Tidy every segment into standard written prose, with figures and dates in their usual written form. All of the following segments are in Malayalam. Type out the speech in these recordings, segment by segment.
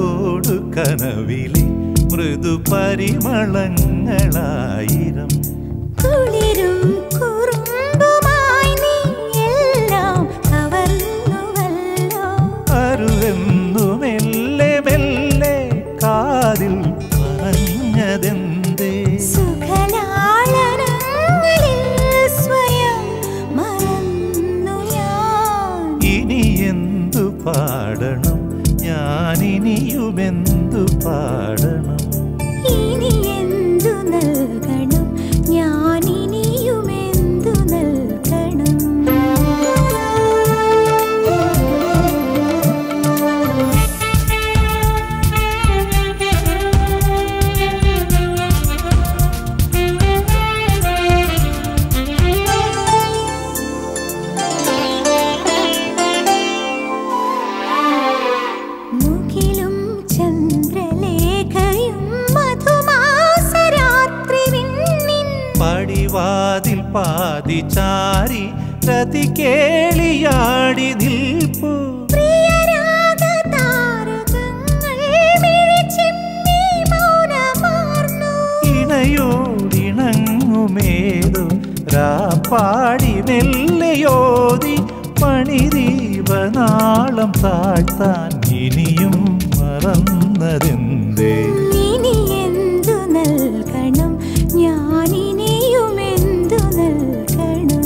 കനവോടു കനവിലെ മൃദു പരിമളങ്ങളായിരം കുളിരും കുറുമ്പുമായി നീ എല്ലാം കവർന്നുവല്ലോ. അരുവെന്നു മെല്ലെ മെല്ലെ കാതിൽ പറഞ്ഞതെന്തേ? സുഖലാളനങ്ങളിൽ സ്വയം മറന്നു ഞാൻ. ഇനി എന്തു പാടണം ഞാനിനിയുമെന്തു പാടണം? ഇനി എന്തു നൽകണം ഞാനിനിയുമെന്തു നൽകണം? മുകിലും ചന്ദ്രലേഖയും മധുമാസരാത്രി വിണ്ണിൻ പടിവാതിൽ പാതിചാരി രതി കേളിയാടി നിൽപ്പു. പ്രിയരാഗതാരകങ്ങൾ മിഴിച്ചിമ്മി മൗനമാർന്നു. ഇണയോടിണങ്ങുമേതു രാപ്പാടി മെല്ലയോതി പണിദീപനാളം താഴ്ത്താൻ ഇനിയും മറന്നതെന്തേ? ഇനി എന്തു നൽകണം ഞാനിനിയുമെന്തു നൽകണം?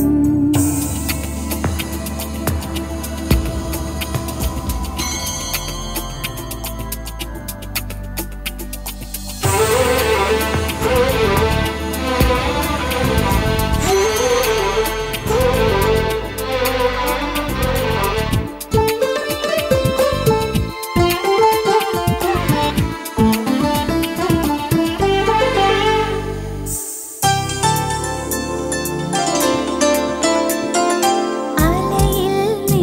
അലയിൽ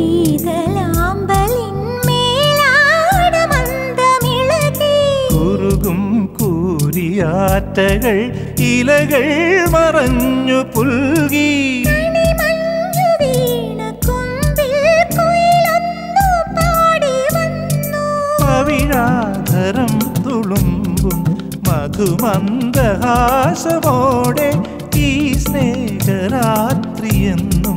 നീതലാമ്പലിന്മേലാടമന്ദമിളകി കുറുകും കൂരിയാറ്റകൾ ഇലകൾ മറഞ്ഞു പുൽകി. മണിമഞ്ഞു വീണ കൊമ്പിൽ കുയിലൊന്നു പാടി വന്നു. അവിഴാധരം തുളുമ്പും മധുമന്ദഹാസമോടെ ഈ സ്നേഹരാത്രിയെന്നും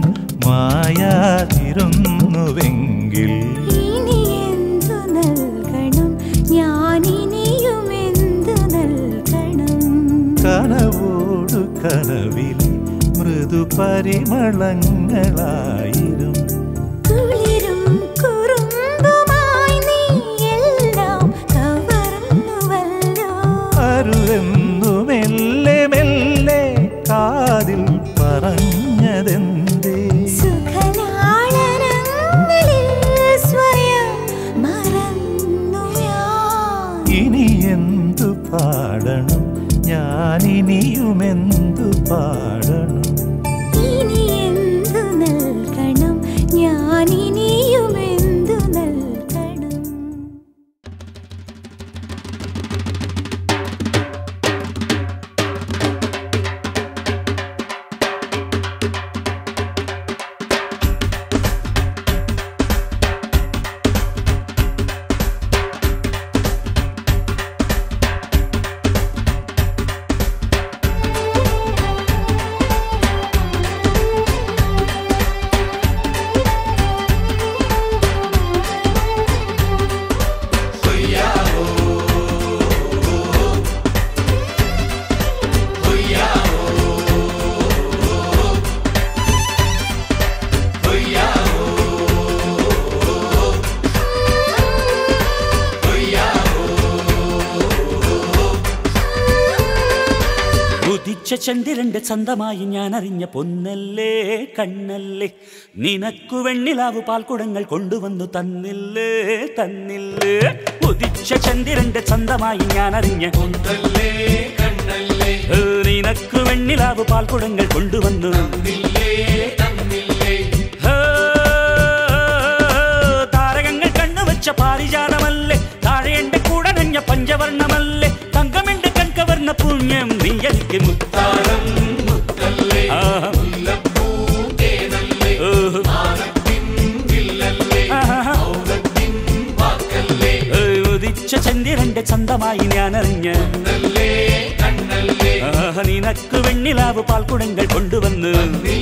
മായാതിരുന്നുവെങ്കിൽ ഇനി എന്തു നൽകണം ഞാനിനിയുമെന്തു നൽകണം? കനവോടു കനവിലെ മൃദു പരിമളങ്ങളായിരം കുളിരും കുറുമ്പുമായി നീ എല്ലാം കവർന്നുവല്ലോ. അരുവെന്നു മെല്ലെ മെല്ലെ കാതിൽ പറഞ്ഞതെന്തേ? സുഖലാളനങ്ങളിൽ സ്വയം മറന്നു ഞാൻ. ഇനി എന്തു പാടണം ഞാനിനിയുമെന്തു പാടണം? ഇനി എന്തു നൽകണം ഞാനിനിയുമെന്തു നൽകണം? ചന്ദ്രന്റെ ചന്തമായി ഞാൻ അറിഞ്ഞ പൊന്നല്ലേ കണ്ണല്ലേ, നിനക്കു വെണ്ണിലാവു പാൽക്കുടങ്ങൾ കൊണ്ടുവന്നു തന്നില്ലേ തന്നില്ലേ. ഉദിച്ച ചന്ദ്രന്റെ ചന്തമായി ഞാൻ അറിഞ്ഞ പൊന്നല്ലേ കണ്ണല്ലേ, നിനക്കു വെണ്ണിലാവു പാൽക്കുടങ്ങൾ കൊണ്ടുവന്നു തന്നില്ലേ തന്നില്ലേ. താരകങ്ങൾ കണ്ണുവച്ച പാരിജാതമല്ലേ, താഴെ എന്റെ കൂടെ നഞ്ഞ പഞ്ചവർണ്ണമല്ലേ, തങ്കമെന്റെ കൺകവർണ്ണ പുണ്യം നീ എനിക്ക് മുത്താരം മുത്തല്ലേ. ഉദിച്ച ചന്ദ്രന്റെ ചന്തമായി ഞാനറിഞ്ഞ് നിനക്ക് വെണ്ണിലാവ് പാൽക്കുടങ്ങൾ കൊണ്ടുവന്ന്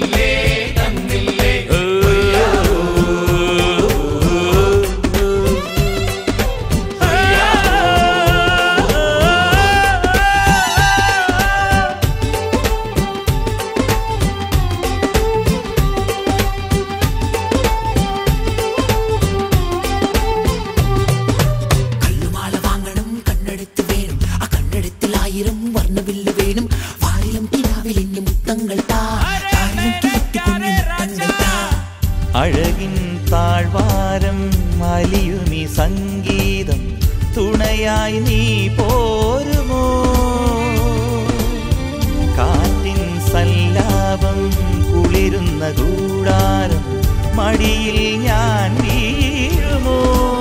അഴകിൻ താഴ്വാരം അലിയുമി സംഗീതം തുണയായി നീ പോരുമോ കാറ്റിൻ സല്ലാപം കുളിരുന്ന കൂടാരം മടിയിൽ ഞാൻ വീഴുമോ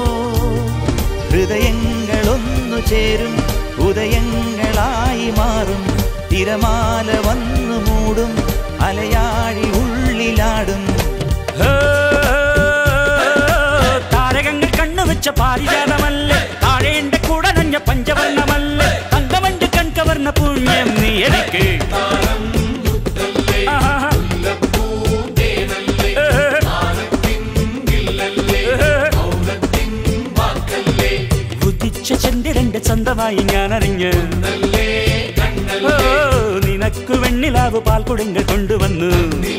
ഹൃദയങ്ങളൊന്നു ചേരും ഉദയങ്ങളായി മാറും തിരമാല വന്നു മൂടും അലയാഴി ഉള്ളിലാടും താരകങ്ങൾ കണ്ണുവെച്ച പാരിജാതമല്ലേ താഴെ എന്റെ കൂടെ നഞ്ഞ പഞ്ചവർണ്ണമല്ലേ തങ്കമഞ്ച് കൺകവർണ്ണ പുണ്യം നീ എനിക്ക് ഉദിച്ച ചന്ദ്രന്റെ ചന്തമായി ഞാനറിഞ്ഞ് നിനക്ക് വെണ്ണിലാവ് പാൽക്കുടങ്ങൾ കൊണ്ടുവന്നു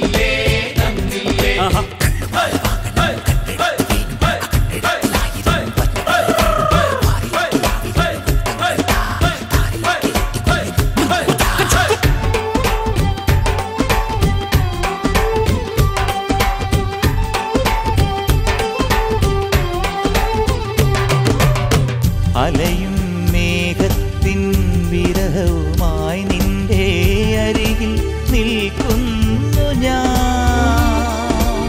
അലയും മേഘത്തിൻ വിരഹവുമായി നിന്റെ അരികിൽ നിൽക്കുന്നു ഞാൻ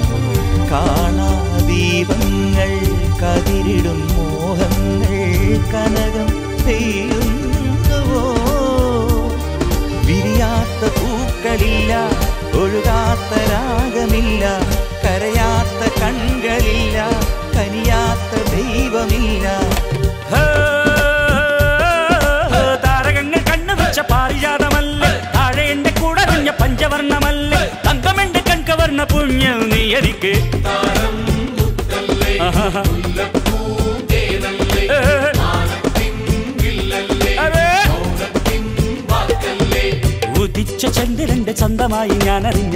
കാണാദീപങ്ങൾ കതിരിടും മോഹങ്ങൾ കനകം പെയ്യുന്നുവോ വിരിയാത്ത പൂക്കളില്ല ഒഴുകാത്ത രാഗമില്ല കരയാത്ത കൺകളില്ല കനിയാത്ത ദൈവമില്ല താരകങ്ങൾ കണ്ണുവെച്ച പാരിജാതമല്ലേ താഴെ എന്റെ കൂടെ നഞ്ഞ പഞ്ചവർണ്ണമല്ലേ തങ്കമെന്റെ കൺകവർണ്ണ പുണ്യം നീ എനിക്ക് ഉദിച്ച ചന്ദ്രന്റെ ചന്തമായി ഞാനറിഞ്ഞ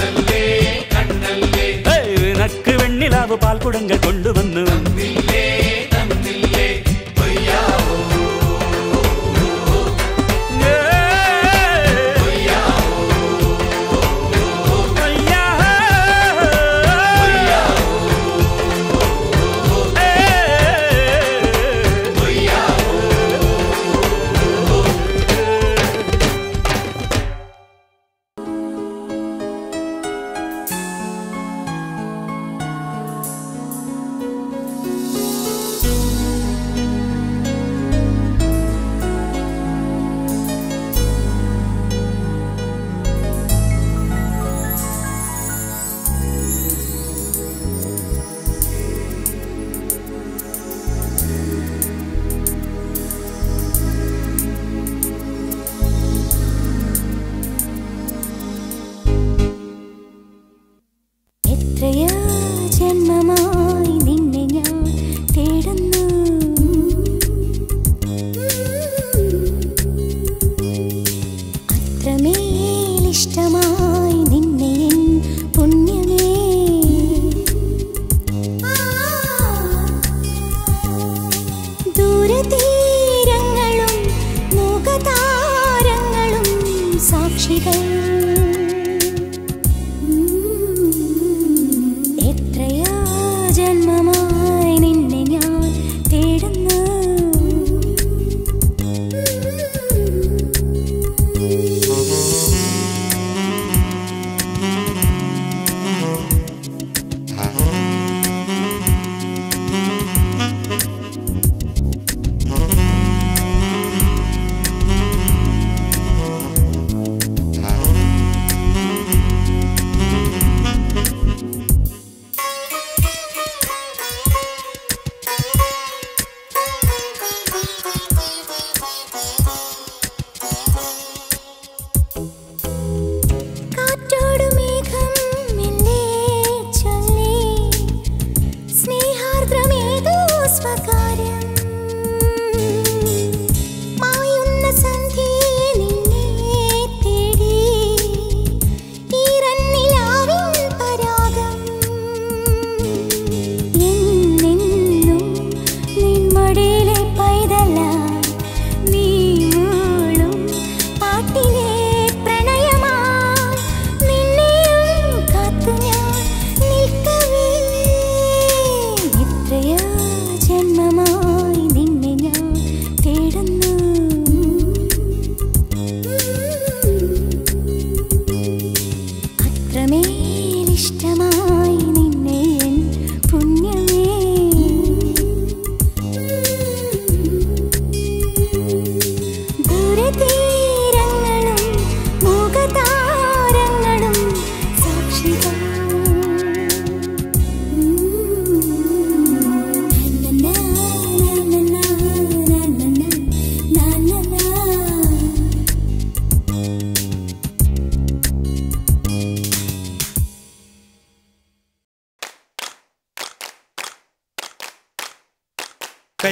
നിനക്ക് വെണ്ണിലാവ് പാൽക്കുടങ്ങൾ കൊണ്ടുവന്നു ജന്മമായി നിന്നെ ഞാൻ തേടുന്നു അത്രമേലിഷ്ടമായി നിന്നെ എൻ പുണ്യമേ ദൂരതീരങ്ങളും മുഖതാരങ്ങളും സാക്ഷികൾ ജന്മമായി നിന്നെ ഞാൻ തേടുന്നു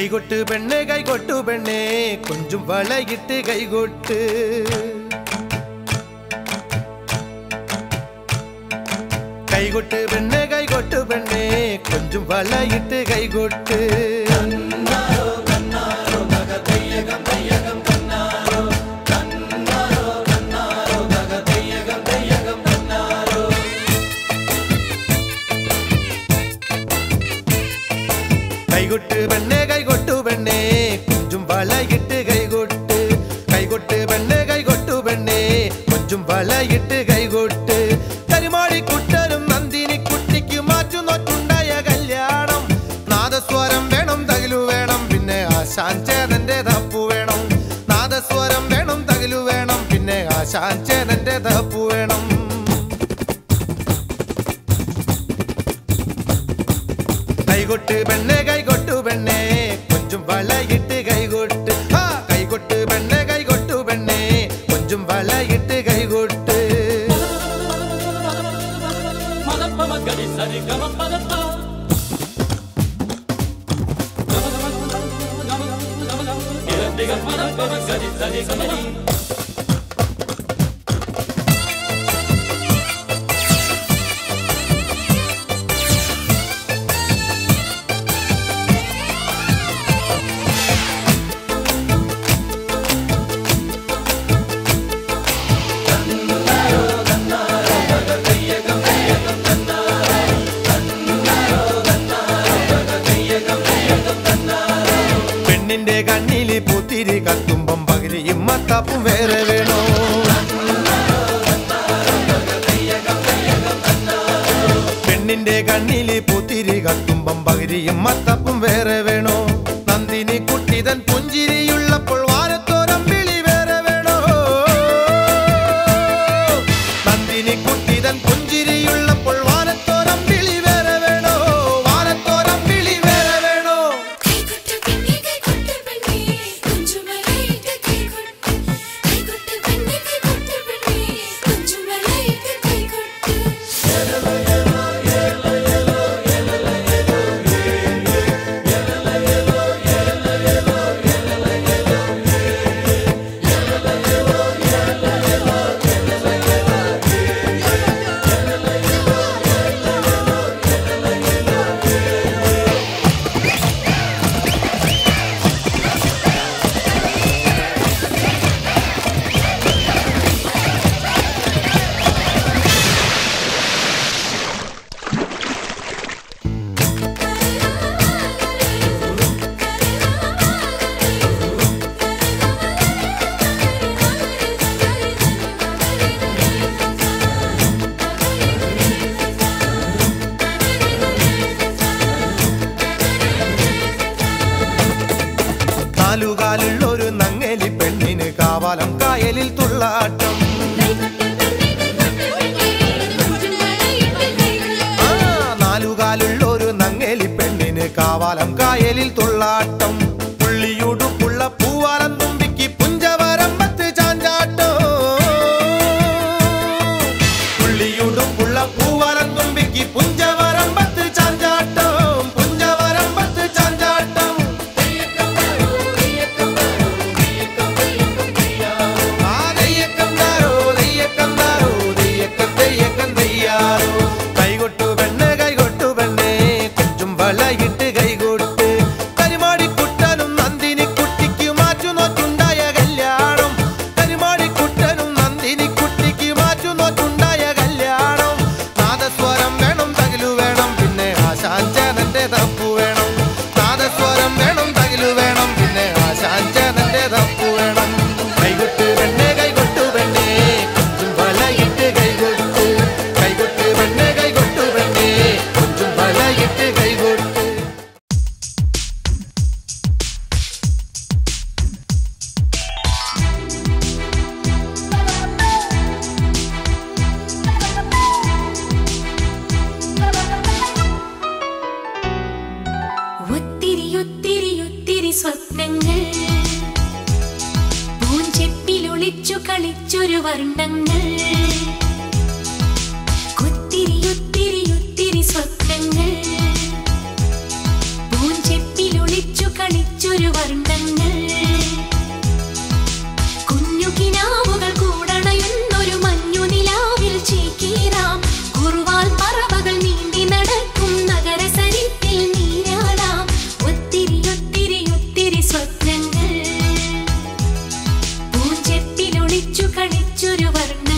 കൈകൊട്ട് പെണ്ണെ കൈകൊട്ടു പെണ്ണെ കൊഞ്ചും വളയിട്ട് കൈകൊട്ട് കൈകൊട്ട് പെണ്ണെ കൈകൊട്ടു പെണ്ണെ കൊഞ്ചും വളയിട്ട് കൈകൊട്ട് കൈകൊട്ട് പെണ്ണെ കൈകൊട്ടു പെണ്ണെ കൊഞ്ചും വളയിട്ട് കൈകൊട്ട് കൈകൊട്ട് പെണ്ണെ കൈകൊട്ടു പെണ്ണെ കൊഞ്ചും വളയിട്ട് കൈകൊട്ട് കരിമാടിക്കുട്ടനും നന്ദിനി കുട്ടിക്ക് മാറ്റുന്നൊറ്റുണ്ടായ കല്യാണം നാദസ്വരം വേണം തകിലു വേണം പിന്നെ ആശാൻ ചേതന്റെ തപ്പു വേണം നാദസ്വരം വേണം തകിലു വേണം പിന്നെ ആശാൻ ചേതന്റെ തപ്പു വേണം കൈകൊട്ട് പെണ്ണെ കൈകൊട്ടു പെണ്ണെ കൊഞ്ചും വളയിട്ട് കൈകൊട്ട് കൈകൊട്ട് പെണ്ണെ കൈകൊട്ടു പെണ്ണെ കൊഞ്ചും വളയിട്ട് കൈകൊട്ട് പെണ്ണിന്റെ കണ്ണില് പൂത്തിരി കത്തുമ്പം പകിരിയും മത്താപ്പും വേറെ വേണോ പെണ്ണിന്റെ കണ്ണില് പൂത്തിരി കത്തുമ്പം പകിരിയും മത്താപ്പും വേറെ വേണോ നന്ദിനി കുട്ടിതൻ പുഞ്ചിരിയുള്ളപ്പോൾ വാരത്തോരം വിളി വേറെ വേണോ നന്ദിനി കുട്ടിതൻ പുഞ്ചിരിയുള്ളപ്പോൾ വാരത്തോരം വിളി വേറെ വേണോ വാരത്തോരം വിളി വേറെ വേണോ നാലുകാലുള്ളൊരു നങ്ങേലി പെണ്ണിന് കാവാലം കായലിൽ തുള്ളാട്ടം നാലുകാലുള്ളൊരു നങ്ങേലി പെണ്ണിന് കാവാലം കായലിൽ തുള്ളാട്ടം പുള്ളിയുടുപ്പുള്ള പൂവാലം തുമ്പിക്ക് പുഞ്ചവരമ്പത്ത് ചാഞ്ചാട്ടോ പുള്ളിയുടുപ്പുള്ള പൂവാലം തുമ്പിക്ക് പുഞ്ചവരമ്പത്ത് ചാഞ്ചാട്ടം പുഞ്ചവരമ്പത്ത് ചാഞ്ചാട്ടം കൈകൊട്ടു പെണ്ണെ കൈകൊട്ടു പെണ്ണെ കൊഞ്ചും വളയിട്ട് കൈകൊട്ട് കരിമാടിക്കുട്ടനും നന്ദിനി കുട്ടിക്ക് മാറ്റുന്നൊറ്റുണ്ടായ കല്യാണം കരിമാടിക്കുട്ടനും നന്ദിനി കുട്ടിക്ക് മാറ്റുന്നൊറ്റുണ്ടായ കല്യാണം നാദസ്വരം വേണം തകിലു വേണം പിന്നെ ആശാൻ ചേതന്റെ തപ്പു വേണം നാദസ്വരം വേണം തകിലു വേണം പിന്നെ ആശാൻ ചേതന്റെ തപ്പു വേണം കൈകൊട്ട് പെണ്ണെ കൈകൊട്ടു പെണ്ണെ കൊഞ്ചും വളയിട്ട് കൈകൊട്ട് കൈകൊട്ട് പെണ്ണെ കൈകൊട്ടു പെണ്ണെ കൊഞ്ചും വളയിട്ട് കൈകൊട്ട് ഒത്തിരി ഒത്തിരി ഒത്തിരി സ്വപ്നങ്ങൾ പൂഞ്ചെപ്പിലൊളിച്ചു കളിച്ചൊരു വർണ്ണങ്ങൾ ഒത്തിരി ഒത്തിരി ഒത്തിരി സ്വപ്നങ്ങൾ പൂഞ്ചെപ്പിലൊളിച്ചു കളിച്ചു കളിച്ചൊരു വർണ്ണങ്ങൾ കുഞ്ഞുകിനാവുകൾ കൂടണയുന്നൊരു മഞ്ഞു നിലാവിൽ ചേക്കേറാം കുറുവാൽ പറവകൾ നീന്തി നടക്കും നഗരസരിത്തിൽ നീരാടാം ഒത്തിരി ഒത്തിരി ഒത്തിരി സ്വപ്നങ്ങൾ പൂഞ്ചെപ്പിലൊളിച്ചു കളിച്ചൊരു വർണ്ണങ്ങൾ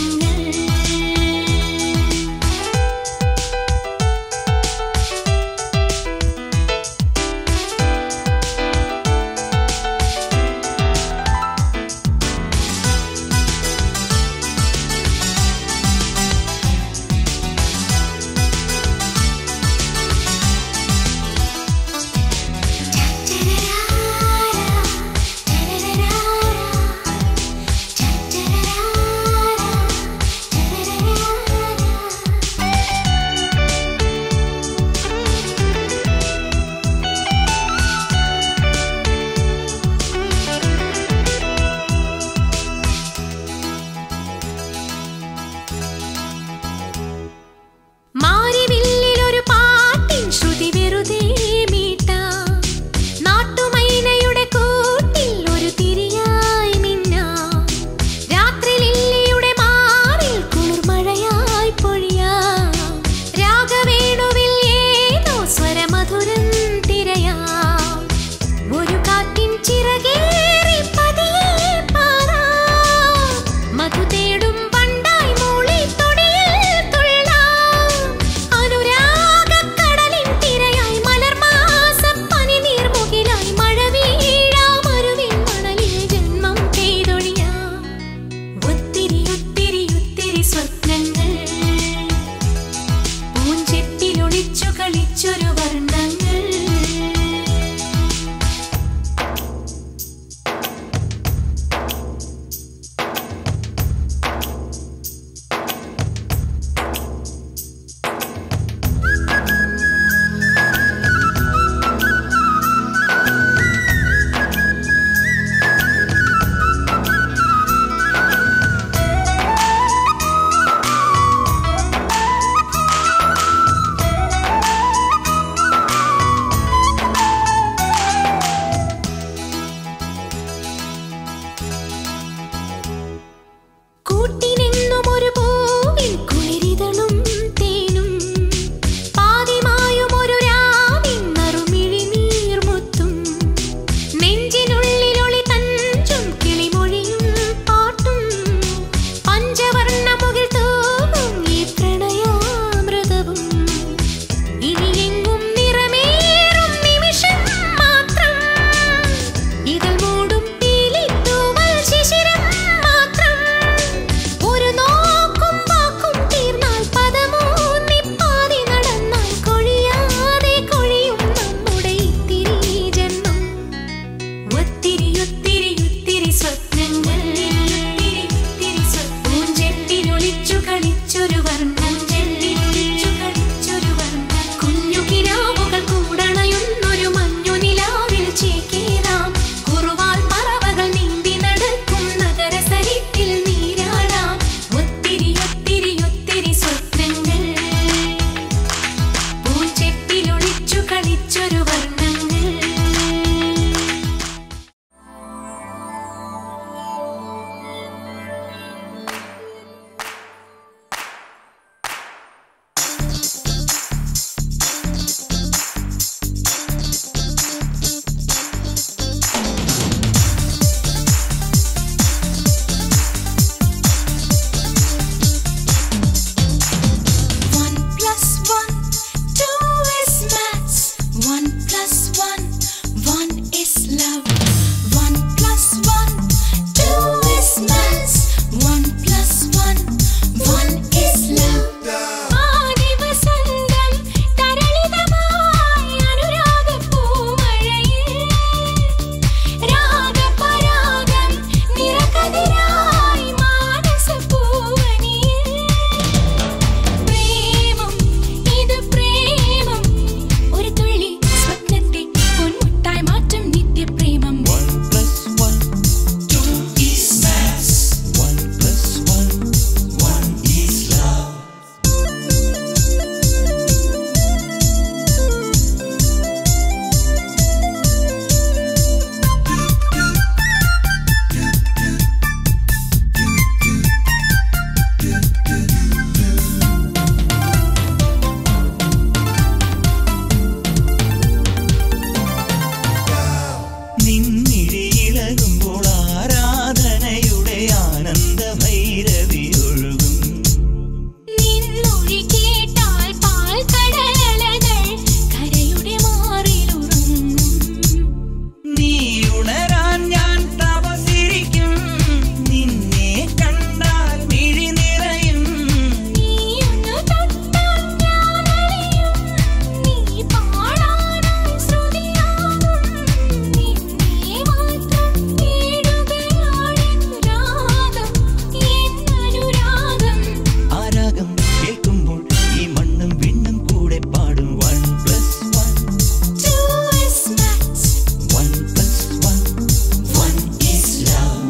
മിഴിയിളകുമ്പോൾ ആരാധനയുടെ ആനന്ദ ഭൈരവി ഒഴുകും. നിന്നൊഴി കേട്ടാൽ പാൽ കടലകൾ കരയുടെ മാറിലുറങ്ങും. നീ ഉണരാൻ ഞാൻ തപസിരിക്കും, നിന്നെ കണ്ടാൽ മിഴി നിറയും. നീ ഒന്ന് തൊട്ടാൽ ഞാൻ അറിയും, നീ പാടാനായി ശ്രുതിയാകും. നിന്നെ മാത്രം തേടുകയാണെൻ രാഗം, എൻ അനുരാഗം. ആ രാഗം കേൾക്കുമ്പോൾ ഈ മണ്ണും വിണ്ണും കൂടെ പാടും. 1+1 Two is max. 1+1 1 is love.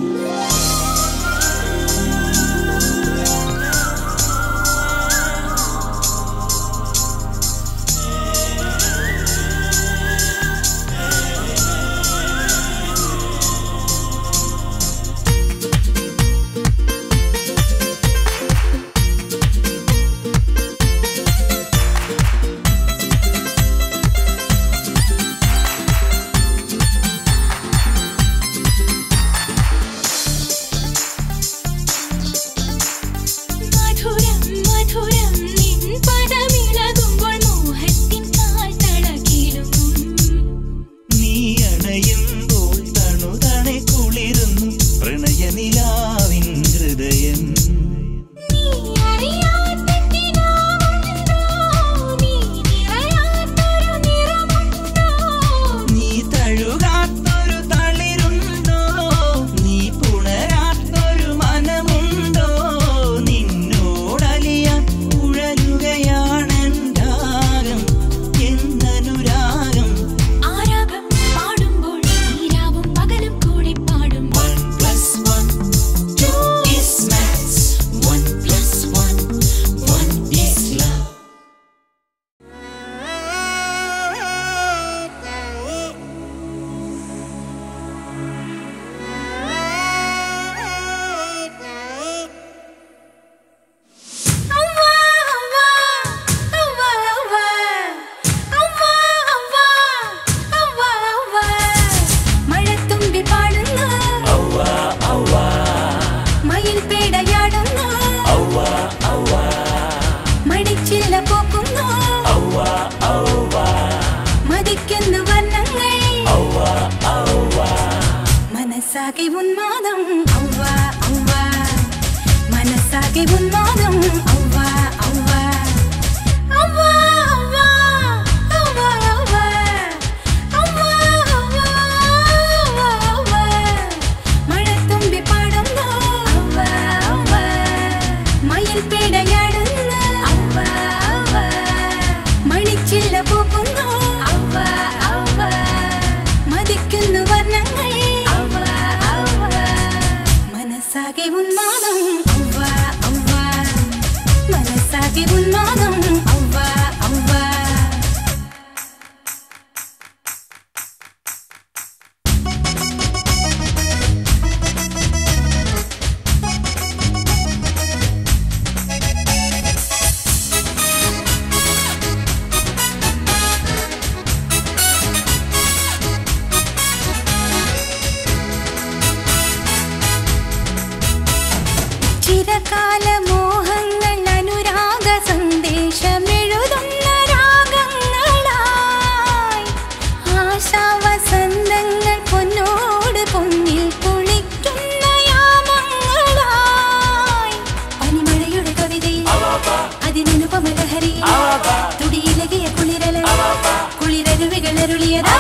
മധുരം മധുരം നിൻ പദമിളകുമ്പോൾ മോഹത്തിൻ കാൽത്തളകിലുങ്ങും. നീ അണയുമ്പോൾ തണുതണെ കുളിരുന്നു പ്രണയനിലാവിൻ ഹൃദയം. നീ അറിയാത്തെന്തിനാവുണ്ടോ, നീ നിറയാത്തൊരു നിറമുണ്ടോ. നീ തഴുകാത്തൊരു തളിരുണ്ടോ, നീ പുണരാത്തൊരു മനമുണ്ടോ. നിന്നോടലിയാൻ ഉഴലുകയാണെൻ രാഗം, എന്നനുരാഗം. ആ രാഗം പാടുമ്പോൾ നീരാവും പകലും കൂടി പാടും. 1+1 2 is max. 1+1 1 is love. അവ്വാ അവ്വാ അവ്വാ അവ്വാ അവ്വാ അവ്വാ അവ്വാ അവ്വാ. മഴത്തുമ്പി പാടുന്നു, മയിൽ പേടയാടുന്നു, മണിച്ചില്ല പൂക്കുന്നു, മതിക്കുന്നു വർണ്ണങ്ങൾ, മനസ്സാകെ ഉന്മാദം. ഔവ്വാ ഔവ്വാ, മനസ്സാകെ ഉന്മാദം. ഔവ്വാ ഔവ്വാ ഔവ്വാ ഔവ്വാ ഔവ്വാ ഔവ്വാ ഔവ്വാ ഔവ്വാ ഔവ്വാ. മഴത്തുമ്പി പാടുന്നു, ഔവ്വാ ഔവ്വാ, മയിൽ പേടയാടുന്നു, ഔവ്വാ ഔവ്വാ, മണിച്ചില്ല പൂക്കുന്നു, ഔവ്വാ ഔവ്വാ, മതിക്കുന്നു വർണ്ണങ്ങൾ, ഔവ്വാ ഔവ്വാ, മനസ്സാകെ ഉന്മാദം. ഔവ്വാ ഔവ്വാ, മനസ്സാകെ ഉന്മാദം. ഔവ്വാ ഔവ്വാ. ചിരകാല മോഹങ്ങൾ അനുരാഗ സന്ദേശമെഴുതുന്ന രാഗങ്ങളായി, ആശാവസന്തങ്ങൾ പൊന്നോട് പൊന്നിൽ കുളിക്കുന്ന യാമങ്ങളായി, പനിമഴയുടെ കവിതയിൽ അതിനനുപമലഹരി തുടിയിലകിയ കുളിരല കുളിരരുവികളരുളിയതാ.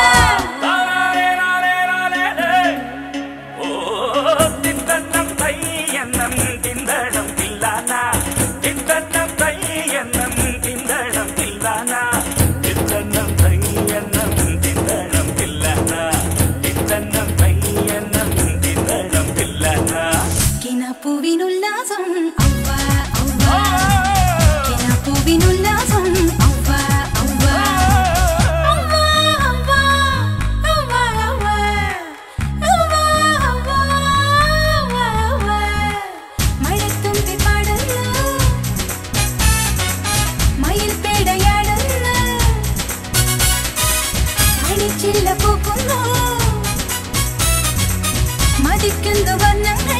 കിനാപ്പൂവിനുല്ലാസം. ഔവ്വാ ഔവ്വാ, കിനാപ്പൂവിനുല്ലാസം. ഔവ്വാ ഔവ്വാ ഔവ്വാ ഔവ്വാ ഔവ്വാ ഔവ്വാ ഔവ്വാ ഔവ്വാ. മഴത്തുമ്പി പാടുന്നു, മയിൽ പേടയാടുന്നു, മണിച്ചില്ല പൂക്കുന്നു, കൊതിക്കുന്ന വർണ്ണങ്ങൾ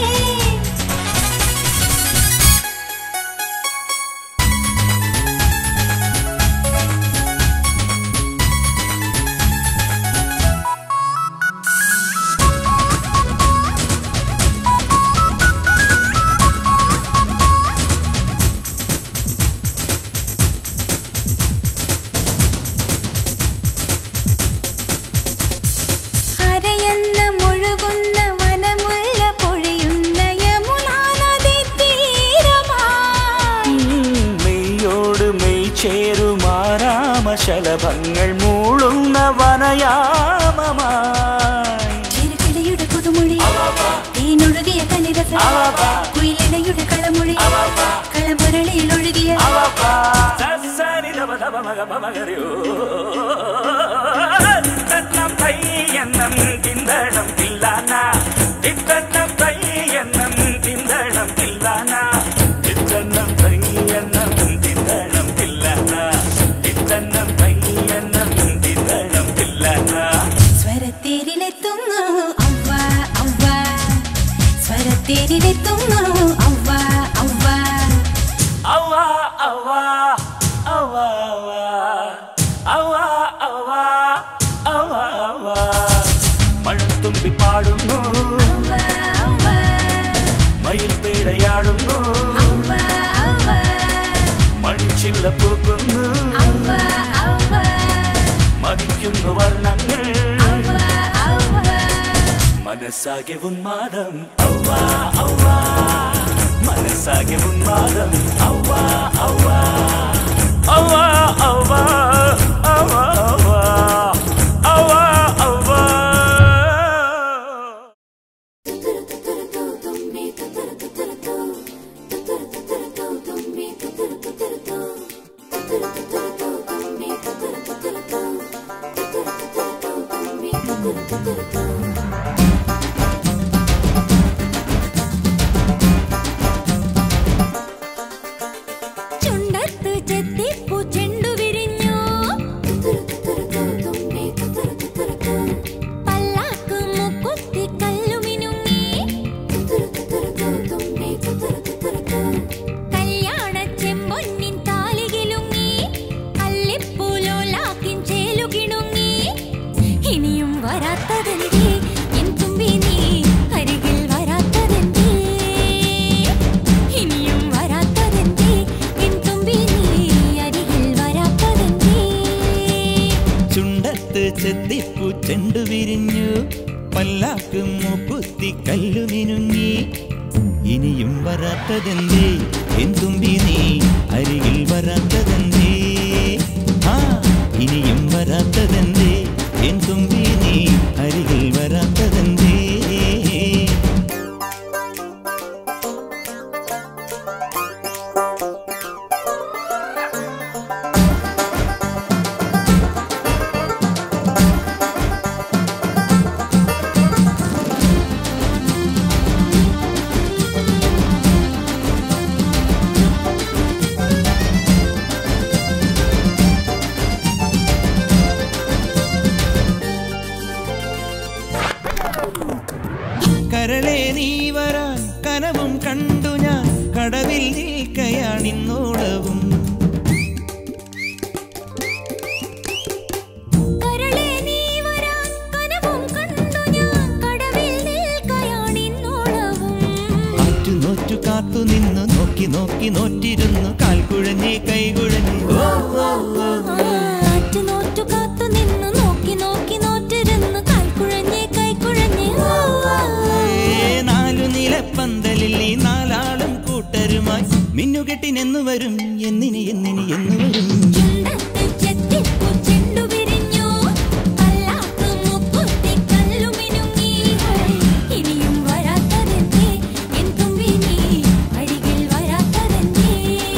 ശലഭങ്ങൾ മൂളുന്ന വനയാമമായി ചിരകിളിയുടെ പുതുമൊഴി തേനൊഴുകിയ കനിരസം കുയിലിടയുടെ കളമൊഴി കളമുരളിയിൽ ഒഴുകിയ എന്നും തിന്തണം തില്ലാന തിത്തന്നം തയ്യെന്നും തിന്തണം തില്ലാന തിത്തന്നം തയ്യെന്നും തിന്തണം തില്ലാന തിത്തന്നം തയ്യെന്നും തിന്തണം തില്ലാന സ്വരത്തേരിലെത്തുന്നു അവ്വ അവ്വ സ്വരത്തേരിലെത്തുന്നു അവ്വ അവ്വ അവ്വ അവ്വ അവ്വ അവ്വ അവ്വ അവ്വ അവ്വ മഴത്തുമ്പി പാടുന്നു മയിൽ പേടയാടുന്നു മണിച്ചില്ല പൂക്കുന്നു മതിക്കുന്നു വർണ്ണങ്ങൾ മനസ്സാകെ ഉന്മാദം ഔവ ഔവ മനസ്സാകെ ഉന്മാദം ഔവ ഔവ ഔവ ഔവ ഔവ ഔവ ഔവ ചുണ്ടത്ത് ചെത്തിപ്പൂ ചെണ്ടു വിരിഞ്ഞു പല്ലാക്ക് മുക്കുത്തി കല്ലുമിനുങ്ങി കല്യാണ ചെമ്പൊന്നിൻ താലികിലുങ്ങി അല്ലിപ്പൂലോലാക്കിൻ ചേലുകിണുങ്ങി ഇനിയും വരാത്തതെന്തേ എൻ തുമ്പി നീ അരികിൽ വരാത്തതെന്തേ ഇനിയും വരാത്തതെന്തേ എൻ തുമ്പി നീ അരികിൽ വരാത്തതെന്തേ ചുണ്ടത്ത് ചെത്തിപ്പൂ ചെണ്ടു വിരിഞ്ഞു പല്ലാക്ക് മൂക്കുത്തി കല്ലു മിനുങ്ങി ഇനിയും വരാത്തതെന്തേ എൻ തുമ്പി നീ അരികിൽ വരാത്തതെന്തേ ഇനിയും വരാത്തതെന്തേ എൻ തുമ്പി നീ അരികിൽ വരാത്തതെന്തേ കരളെ നീ വരാൻ കനവും കണ്ടു ഞാൻ കടവിൽ നിൽക്കയാണിന്നോളവും കരളെ നീ വരാൻ കനവും കണ്ടു ഞാൻ കടവിൽ നിൽക്കയാണിന്നോളവും ആറ്റു നോറ്റു കാത്തു നിന്നു നോക്കി നോക്കി നോറ്റിരുന്നു കാൽക്കുഴഞ്ഞേ കൈകുഴഞ്ഞേ ആറ്റു നോറ്റു കാത്തു നിന്ന് നോക്കി നോക്കി നോറ്റിരുന്നു കാൽക്കുഴഞ്ഞേ കൈക്കുഴഞ്ഞേ നാലു നിലപ്പന്തലിൽ ഈ നാലാളും കൂട്ടരുമായി മിന്നുകെട്ടിനെന്നു വരും എന്നിനി എന്നിനി എന്നു വരും ചുണ്ടത്ത് ചെത്തിപ്പൂ ചെണ്ടു വിരിഞ്ഞു പല്ലാക്ക് മുക്കുത്തി കല്ലുമിനുങ്ങി ഇനിയും വരാത്തതെന്തേ എൻ തുമ്പി നീ അരികിൽ വരാത്തതെന്തേ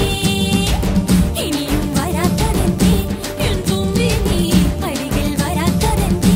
ഇനിയും വരാത്തതെന്തേ എൻ തുമ്പി നീ അരികിൽ വരാത്തതെന്തേ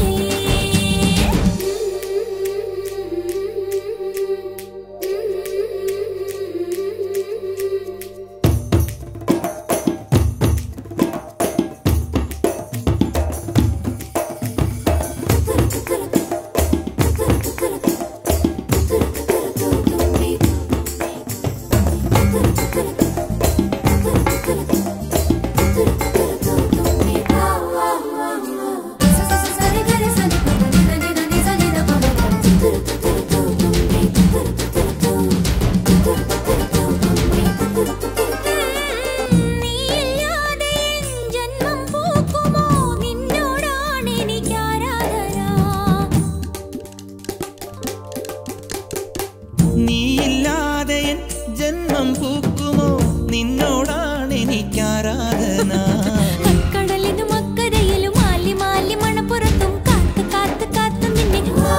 നീയില്ലാതെ എൻ ജന്മം പൂക്കുമോ നിന്നോടാണ് എനിക്കാരാധന കടലിനും അക്കരയിലും മാലി മാലി മണപ്പുറത്തും കാത്തു കാത്തു കാത്തു നിന്നെ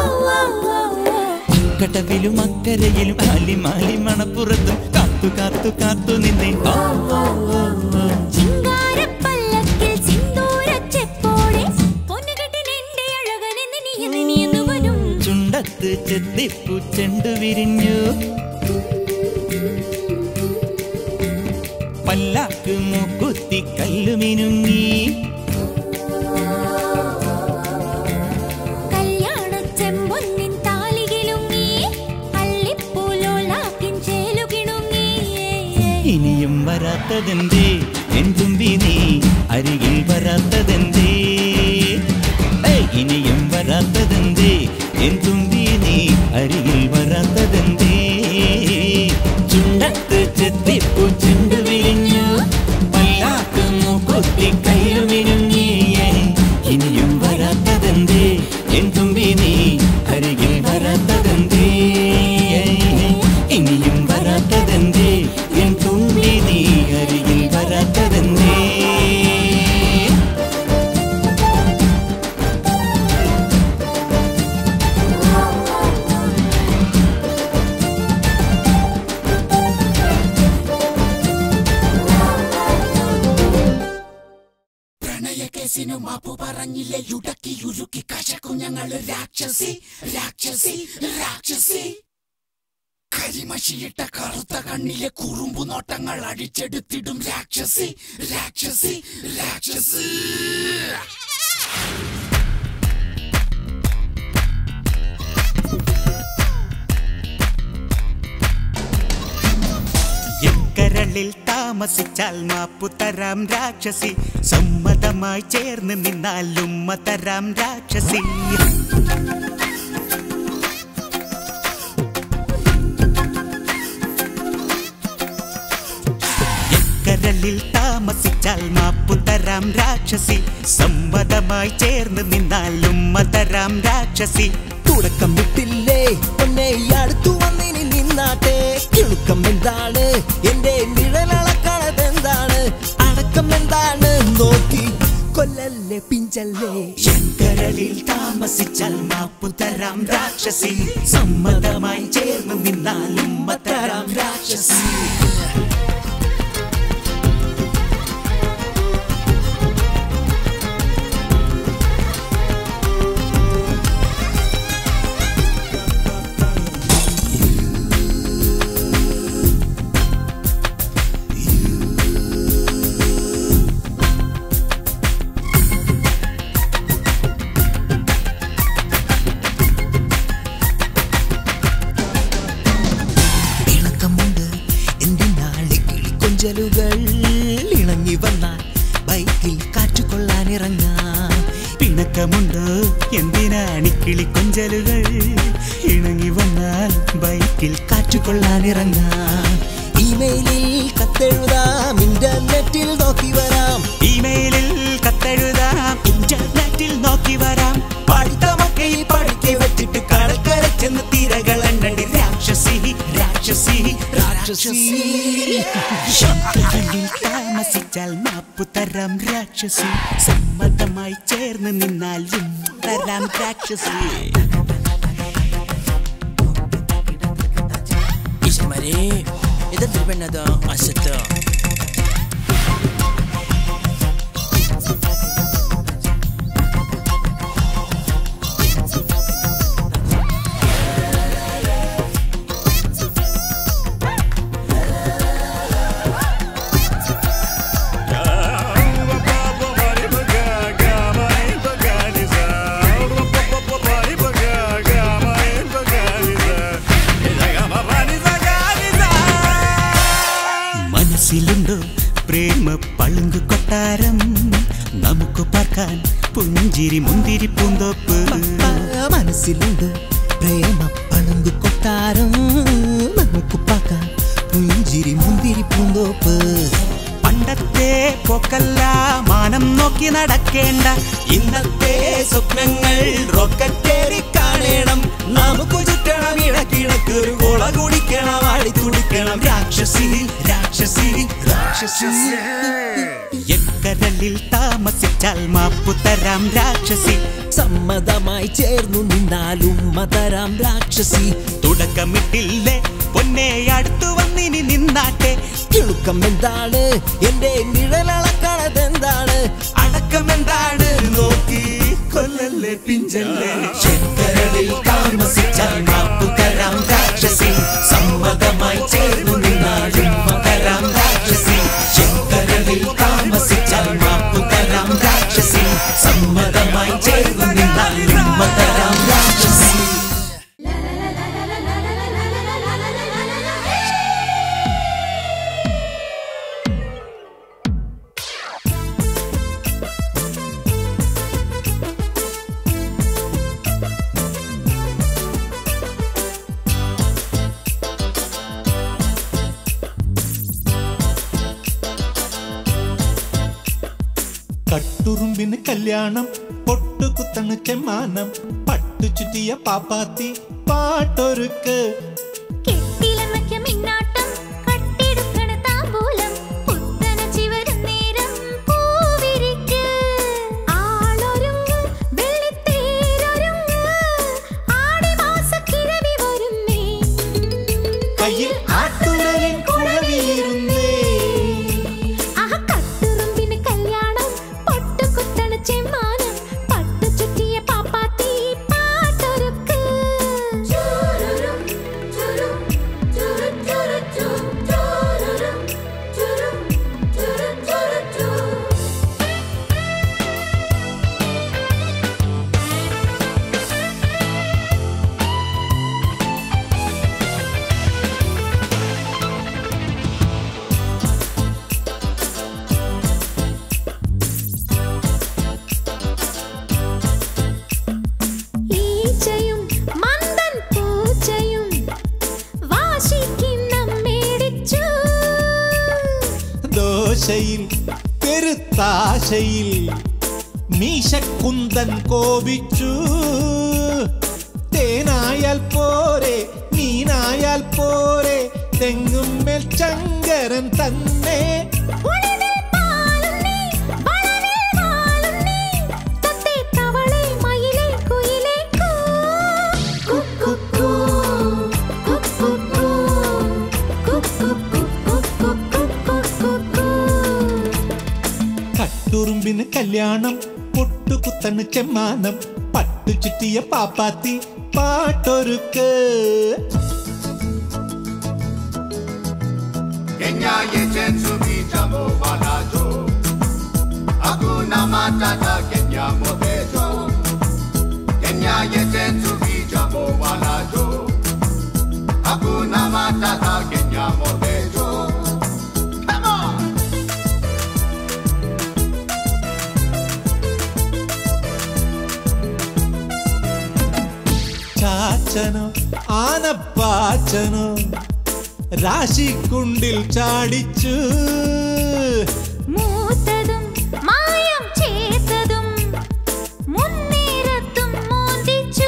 കടവിലും അക്കരയിലും മാലി മാലി മണപ്പുറത്തും കാത്തു കാത്തു കാത്തു നിന്നെ ചിങ്കാരപ്പല്ലക്കിൽ സിന്ദൂരച്ചെപ്പോടെ പൊന്നുകെട്ടിനെന്റെ അഴകനെന്ന് വരും ചുണ്ടത്ത് ചെത്തിപ്പൂ ചെണ്ടു വിരിഞ്ഞു പല്ലാക്ക് മൂക്കുത്തി കല്ലുമിനുങ്ങി കല്യാണച്ചെമ്പൊന്നിൻ താലികിലുങ്ങി അള്ളിപ്പൂലോലാക്കിൻ ചേലുകിണുങ്ങി ഇനിയും വരാത്തതെന്തേ എൻ തുമ്പി നീ അരികിൽ വരാത്തതെന്തേ ഇനിയും വരാത്തതെന്തേ എൻ തുമ്പി നീ അരികിൽ വരാത്തതെന്തേ ചുണ്ടത്ത് ചെത്തിപ്പൂ ചെണ്ടു വിരിഞ്ഞു പല്ലാക്ക് മൂക്കുത്തി കയ്യുമിനുങ്ങി ഇനിയും വരാത്തതെന്തേ എൻ തുമ്പി നീ അരികിൽ വരാത്തതെന്തേ ഇനിയും വരാത്തതെന്തേ എൻ തുമ്പി നീ അരികിൽ വരാത്തതെന്തേ പ്രണയകേസിനു മാപ്പു പറഞ്ഞില്ലേ യുടക്കി ഉരുക്കി കശക്കും ഞങ്ങള് രാക്ഷസി രാക്ഷസി രാക്ഷസി കരിമഷിയിട്ട കറുത്ത കണ്ണിലെ കുറുമ്പു നോട്ടങ്ങൾ അടിച്ചെടുത്തിടും രാക്ഷസി രാക്ഷസി രാക്ഷസി കരളിൽ താമസിച്ചാൽ മാപ്പു തരാം രാക്ഷസി സമ്മതമായി ചേർന്ന് നിന്നാലും തരാം രാക്ഷസി കരളിൽ താമസിച്ചാൽ മാപ്പു തരാം രാക്ഷസി സമ്മതമായി ചേർന്ന് നിന്നാലും തരാം രാക്ഷസി തുടക്കം വിട്ടില്ലേ എന്നെ അടുത്തു വന്നിനി നിന്നാട്ടെ കിളുക്കം എന്താണ് എന്റെ നിഴലളക്കണതെന്താണ് അടക്കം എന്താണ് നോക്കി കൊല്ലല്ലേ പിഞ്ചല്ലേ കരളിൽ താമസിച്ചാൽ മാപ്പു തരാം രാക്ഷസി സമ്മതമായി ചേർന്ന് നിന്നാലും തരാം രാക്ഷസി ഇണങ്ങി വന്നാൽ ബൈക്കിൽ കാറ്റുകൊള്ളാനിറങ്ങാം പിണക്കമുണ്ട് എന്തിനാണ് കിളിക്കൊഞ്ചലുകൾ ഇണങ്ങി വന്നാൽ ബൈക്കിൽ കാറ്റുകൊള്ളാനിറങ്ങാം ഇമെയിലിൽ കത്തെഴുതാം ഇന്റർനെറ്റിൽ നോക്കി വരാം ഇമെയിലിൽ കത്തെഴുതാം ഇന്റർനെറ്റിൽ നോക്കി വരാം പഠിത്തമൊക്കെ ഈ പഠിക്കെ വെച്ചിട്ട് കടൽക്കര ചെന്ന് തിരകൾ എണ്ണി രാക്ഷസി രാക്ഷസി രാക്ഷസി കരളിൽ താമസിച്ചാൽ മാപ്പു തരാം രാക്ഷസി സമ്മതമായി ചേർന്ന് നിന്നാലും തരാം രാക്ഷസി ഇസ്മരേ ഇതെന്ത് പെണ്ണത് അസത്ത് മനസ്സിലുണ്ടോ പ്രേമ പളുങ്കു കൊട്ടാരം നമുക്ക് പാർക്കാൻ പുഞ്ചിരി മുന്തിരി പൂന്തോപ്പ് മനസ്സിലുണ്ട് പ്രേമ പളുങ്കു കൊട്ടാരം നമുക്ക് പാർക്കാൻ പുഞ്ചിരി മുന്തിരി പൂന്തോപ്പ് പണ്ടത്തെ പോക്കല്ല മാനം നോക്കി നടക്കേണ്ട ഇന്നത്തെ സ്വപ്നങ്ങൾ റോക്കറ്റേറി കാണണം നമുക്ക് ചുറ്റണം ഇടക്കിടക്ക് എനിക്കൊരു കൊള കുടിക്കണം ആടി തുടിക്കണം രാക്ഷസി രാക്ഷസി രാക്ഷസി എക്കരലിൽ താമസിച്ചാൽ മാപ്പു തരാം രാക്ഷസി സമ്മതമായി ചേർന്നു നിന്നാലും മതരാം രാക്ഷസി തുടക്കമിട്ടില്ലേ പൊന്നെ അടുത്തു വന്നിനി നിന്നാട്ടെ കിളുക്കം എന്താണ് എന്റെ നിഴലളക്കണതെന്താണ് അടക്കം എന്താണ് നോക്കി കൊല്ലല്ലേ പിഞ്ചല്ലേ ചെങ്കരളിൽ താമസിച്ചാൽ മാപ്പു തരാം രാക്ഷസി സമ്മതമായി ചേർന്നു നിന്നാലും മതരാം രാക്ഷസി ചെങ്കരളിൽ താമസിച്ചാൽ മാപ്പു തരാം രാക്ഷസി സമ്മതമായി ചേർന്നു നിന്നാലും മതരാം രാക്ഷസി കട്ടുറുമ്പിന് കല്യാണം പൊട്ടുകുത്തണ് ചെമ്മാനം പട്ടു ചുറ്റിയ പാപ്പാത്തി പാട്ടൊരുക്ക് കെട്ടിലമ്മയ്ക്ക് മിന്നാട്ടം കട്ടെടുക്കണ താമ്പൂലം പുത്തനച്ചി വരും നേരം പൂവിരിക്ക് ആളൊരുങ്ങ് വെള്ളിത്തേരൊരുങ്ങ് ആടിമാസക്കിഴവി വരുന്നേ കയ്യിൽ ആട്ടുരലിൻ കുഴവിയിരുന്നേ കട്ടുറുമ്പിന് കല്യാണം പൊട്ടുകുത്തണ ചെമ്മാനം പട്ടു ചുറ്റിയ പാപ്പാത്തി പാട്ടൊരുക്ക് ചുരുരും ചുരും ചുരു ചുരു ചു ചുരുരും ചുരും ചുരു ചുരു ചു ഈച്ചയും മന്ദൻ പൂച്ചയും വാശിക്കിണ്ണം മേടിച്ചു ദോശയിൽ പെരുത്താശയിൽ മീശക്കുന്തൻ കോപിച്ചു തേനായാൽ പോരെ മീനായാൽ പോരെ തെങ്ങുമ്മേൽ ചങ്കരൻ തന്നെ ഒളിവിൽ പാലും നീ വളവിൽ വാലും നീ തത്തേ തവളെ മയിലേ കുയിലേ കൂ കുക്കു കുക്കു കുക്കു കുക്കു കട്ടുറുമ്പിന് കല്യാണം പൊട്ടുകുത്തണ് ചെമ്മാനം പട്ടു ചുറ്റിയ പാപ്പാത്തി പാട്ടൊരുക്ക് Kenya yechen subita mo walajo Hakuna matata Kenya modejo Kenya yechen subita mo walajo Hakuna matata Kenya modejo Come on! ചാച്ചനോ ആനപ്പാച്ചനോ രാശിക്കുണ്ടിൽ ചാടിച്ചു മൂത്തതും മായം ചേർത്തതും മുന്നേരത്തും മോന്തിച്ചു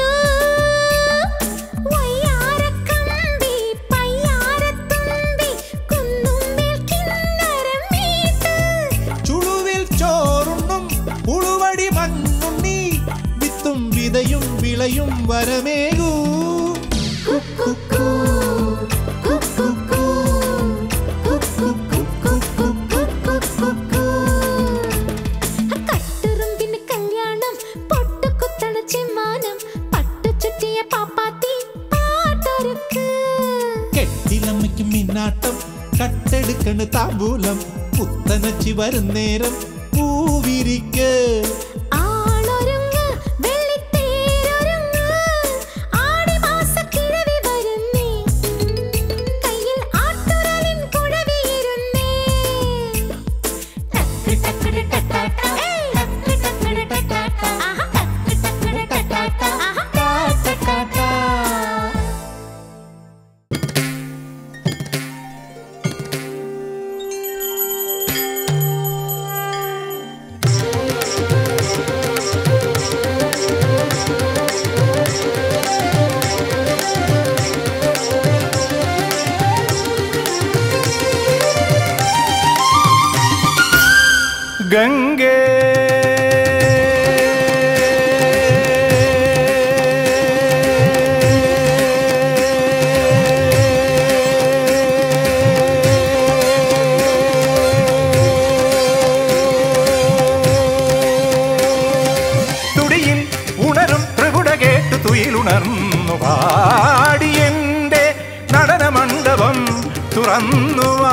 വയ്യാരക്കമ്പി പയ്യാരത്തുമ്പി കുന്നുമ്മേൽ കിന്നരം മീട്ട് ചുളുവിൽ ചോറുണ്ണും ഉളുവടി മണ്ണുണ്ണി വിത്തും വിതയും വിളയും വരമേകൂ കുക്കു കട്ടുറുമ്പിന് കല്യാണം പൊട്ടുകുത്തണ ചെമ്മാനം പട്ടു ചുറ്റിയ പാപ്പാത്തി പാട്ടൊരുക്ക് കെട്ടിലമ്മയ്ക്ക് മിന്നാട്ടം കട്ടെടുക്കണ് താമ്പൂലം പുത്തനച്ചി വരും നേരം പൂവിരിക്ക് ആളൊരുങ്ങ് വെള്ളിത്തേരൊരുങ്ങ് ആടിമാസക്കിഴവി വരുന്നേ കയ്യിൽ ആട്ടുരലിൻ കുഴവിയിരുന്നേ ടക്ക് ടക്ക് ടട്ടാട്ട ടക്ക് ടക്ക് ടട്ടാട്ട ആഹാ ടക്ക് ടക്ക് ടട്ടാട്ട ആഹാ ടട്ടാട്ട ഗംഗേ തുടിയിൽ ഉണരും ത്രിപുട കേട്ടു തുയിലുണർന്നു പാടിയെന്റെ നടനമണ്ഡപം തുറന്നുവാ.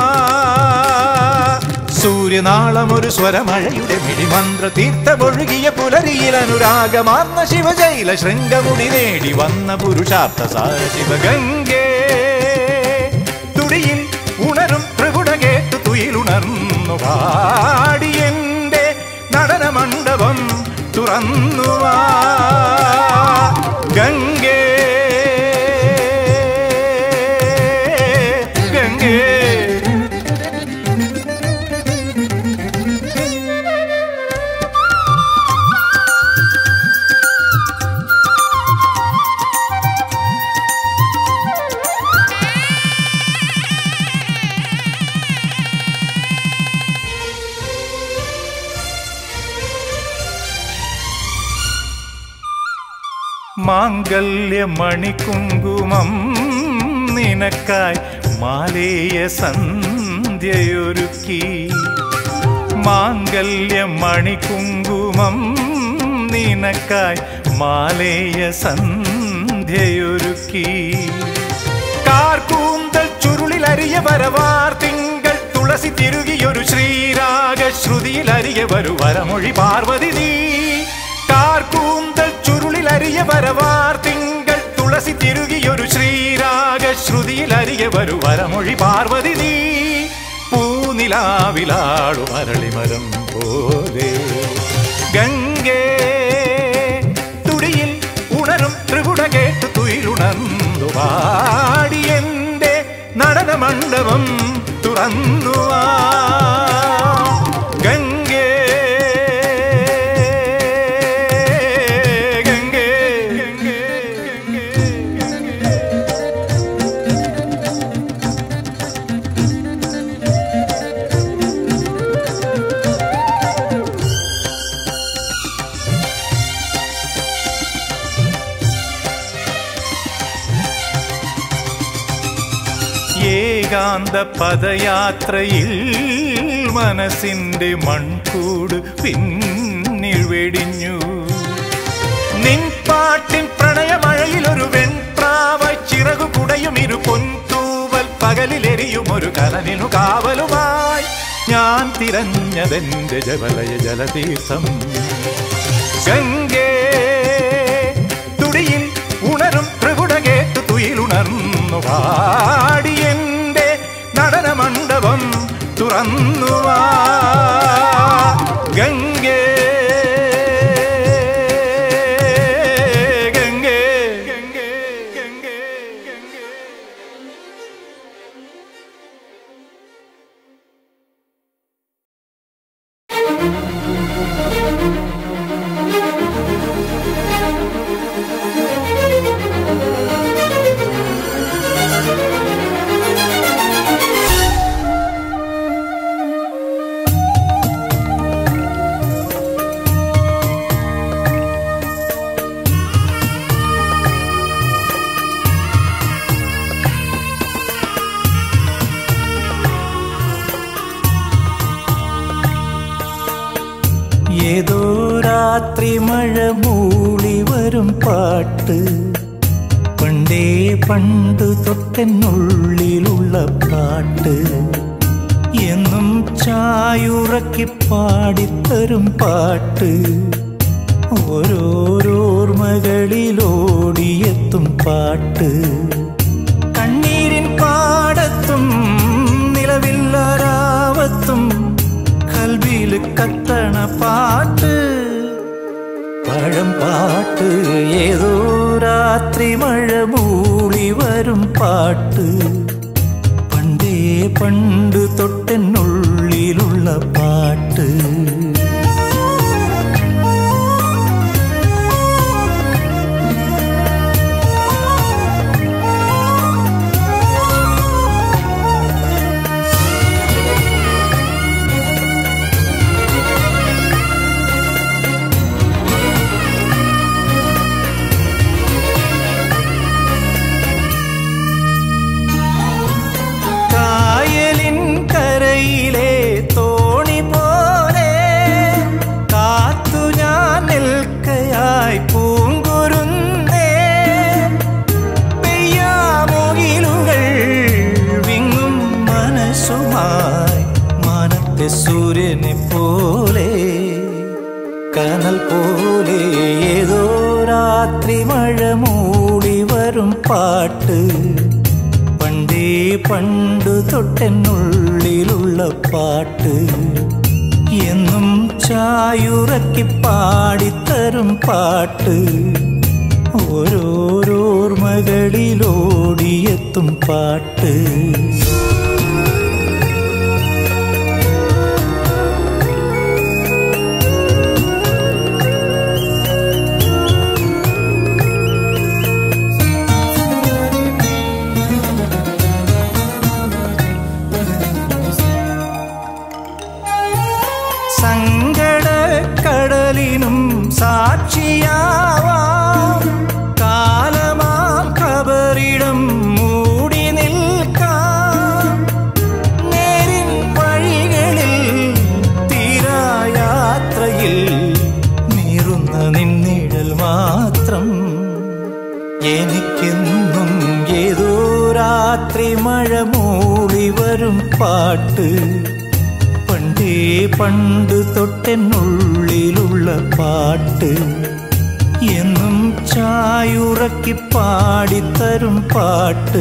സൂര്യനാളം ഒരു സ്വരമഴയുടെ മിഴിമന്ത്ര തീർത്ഥമൊഴുകിയ പുലരിയിൽ അനുരാഗമാർന്ന ശിവജൈല ശൃംഗമുടി നേടി വന്ന പുരുഷാർത്ഥ സാര ശിവഗംഗേ. തുടിയിൽ ഉണരും ത്രിപുട കേട്ടു തുയിലുണർന്നു പാടിയെന്റെ നടനമണ്ഡപം തുറന്നുവാ. ഗംഗേ ഗംഗേ മാംഗല്യമണികുങ്കുമം നിനക്കായി മാലേയ സന്ധ്യയൊരുക്കി. മാംഗല്യമണികുങ്കുമം നിനക്കായി മാലേയ സന്ധ്യയൊരുക്കി. കാർകൂന്തൽ ചുരുളിലരിയ വരവാർ തിങ്കൾ തുളസി തിരുകിയൊരു ശ്രീരാഗ ശ്രുതിയിലരിയ വരു വരമൊഴി പാർവതി നീ. കാർകൂന്തൽ ചുരുളിലരിയ വരവാർ തിങ്കൾ തുളസി തിരുകിയൊരു ശ്രീരാഗ ശ്രുതിയിലരിയ വരു വരമൊഴി പാർവതി നീ. പൂനിലാവിലാളു മരളിമരം പോലെ ഗംഗേ. തുടിയിൽ ഉണരും ത്രിപുട കേട്ടു തുയിലുണർന്നു പാടിയെന്റെ നടനമണ്ഡപം തുറന്നുവാ. ഗംഗേ ഏകാന്ത പദയാത്രയിൽ മനസ്സിന്റെ മൺകൂട് പിന്നിൽ വെടിഞ്ഞു. നിൻപാട്ടിൻ പ്രണയമഴയിലൊരു വെൺപ്രാവായി ചിറകു കുടയും ഇരു പൊൻതൂവൽ പകലിലെരിയും ഒരു കനലിനു കാവലുമായി ഞാൻ തിരഞ്ഞതെന്റെ ജവലയ ജലതീർത്ഥം. ഗംഗേ തുടിയിൽ ഉണരും ത്രിപുട കേട്ടു തുയിലുണർന്നു പാടിയെന്റെ നടനമണ്ഡപം തുറന്നുവാ. ഗംഗേ ഗംഗേ ഗംഗേ ഗംഗേ ഗംഗേ. ഏതോ രാത്രി മഴ മൂളി വരും പാട്ട്, പണ്ടേ പണ്ട് തൊട്ടെന്നുള്ളിലുള്ള പാട്ട്, എന്നും ചായുറക്കി പാടിത്തരും പാട്ട്, ഓരോരോർമകളിലോടിയെത്തും പാട്ട്. കണ്ണീരിൻ പാടത്തും നിലവില്ലാരാവത്തും കൽവില് കത്തണ പാട്ട്, പഴം പാട്ട്. ഏതോ രാത്രി മഴ മൂളി വരും പാട്ട്, പണ്ടേ പണ്ട് തൊട്ടെന്നുള്ളിലുള്ള പാട്ട്. എൻ്റെ സൂര്യനെ പോലെ കനൽ പോലെ ഏതോ രാത്രി മഴ മൂടി വരും പാട്ട് പണ്ടേ പണ്ടു തൊട്ടെന്നുള്ളിലുള്ള പാട്ട് എന്നും ചായുറക്കി പാടിത്തരും പാട്ട് ഓരോരോർമകളിലോടിയെത്തും പാട്ട് സങ്കടക്കടലിനും സാക്ഷിയാവാം കാലമാം ഖബറിടം മൂടി നിൽക്കാം നേരിൻ വഴികളിൽ തീരായാത്രയിൽ നീറുന്ന നിന്നിഴൽ മാത്രം എനിക്കെന്നും ഏതോ രാത്രി മഴ മൂടി വരും പാട്ട് പണ്ടേ പണ്ട് തൊട്ടെന്നുള്ളിലുള്ള പാട്ട് എന്നും ചായുറക്കി പാടിത്തരും പാട്ട്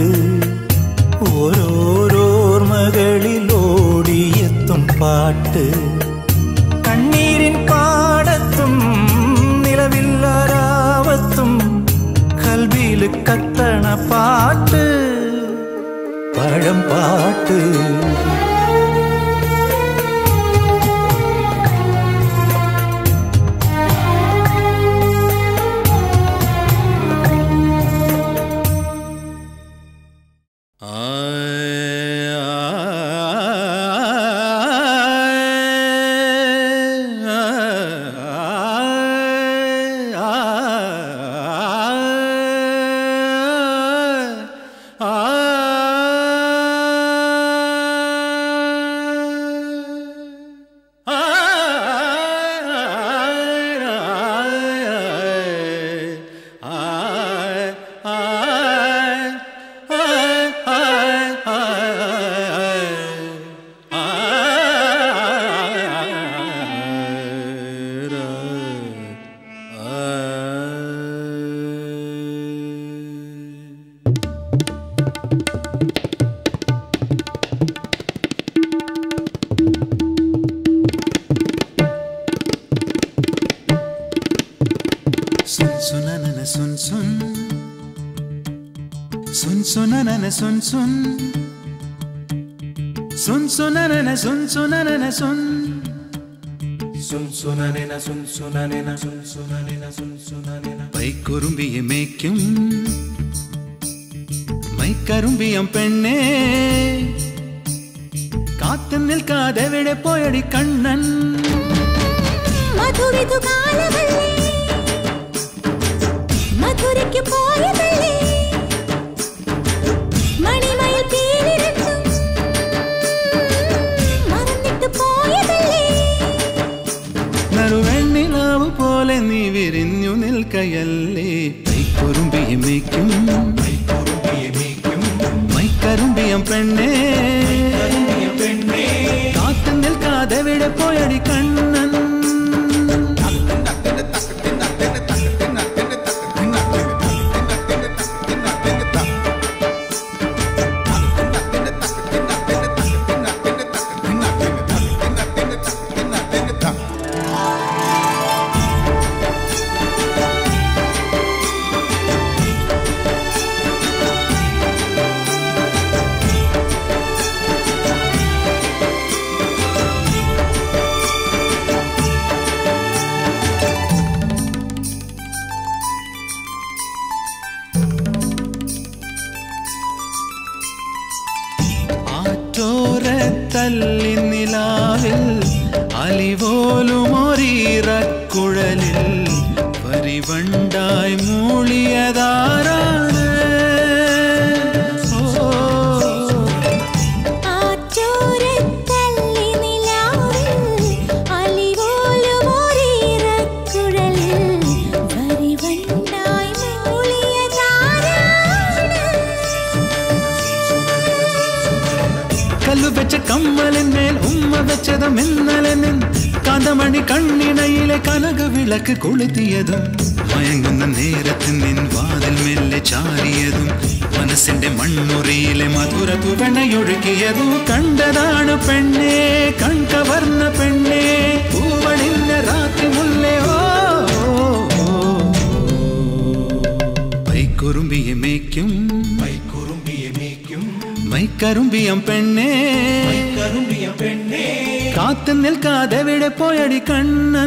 ഓരോരോർമകളിലോടിയെത്തും പാട്ട് കണ്ണീരിൻ പാടത്തും നിലവില്ലാരാവത്തും കൽവിൽ കത്തണ പാട്ട് പഴം പാട്ട് പൈക്കുറുമ്പിയെ മേയ്ക്കും മൈക്കറുമ്പിയം പെണ്ണേ കാത്തു നിൽക്കാതെ എവിടെ പോയടി കണ്ണൻ മധുരയ്ക്ക് പോയതല്ലേ മണിമയിൽ പേരിരട്ടും മറന്നിട്ട് പോയതല്ലേ നറുവെണ്ണിലാവ് പോലെ നീ വിരിഞ്ഞു നിൽക്കയല്ലേ പൈക്കുറുമ്പിയെ മേയ്ക്കും മൈക്കറുമ്പിയം പെണ്ണേ കാത്തു നിൽക്കാതെ എവിടെ പോയടി കണ്ണൻ നിലാവിൽ അലിപോലുമൊരീറക്കുഴലിൽ പരിവണ്ടായി മൂളിയതാരാണ് വെച്ച കമ്മലിന്മേൽ ഉമ്മ വെച്ചതും ഇന്നലെ നിൻ കാന്തമണി കണ്ണിണയിലെ കനക വിളക്ക് കൊളുത്തിയതും മയങ്ങുന്ന നേരത്തിൽ നിൻ വാതിൽ മെല്ലെ ചാരിയതും മനസ്സിന്റെ മണ്ണുറിയിലെ മധുര തുവണയൊഴുകിയതും കണ്ടതാണ് പെണ്ണേ കൺകവർന്ന പെണ്ണേ പൂവണിഞ്ഞ രാത്രി മുല്ലേ ഓ മൈക്കുറുമ്പിയെ മേയ്ക്കും മൈക്കറുമ്പിയം പെണ്ണേ കാത്തു നിൽക്കാതെ എവിടെ പോയടി കണ്ണൻ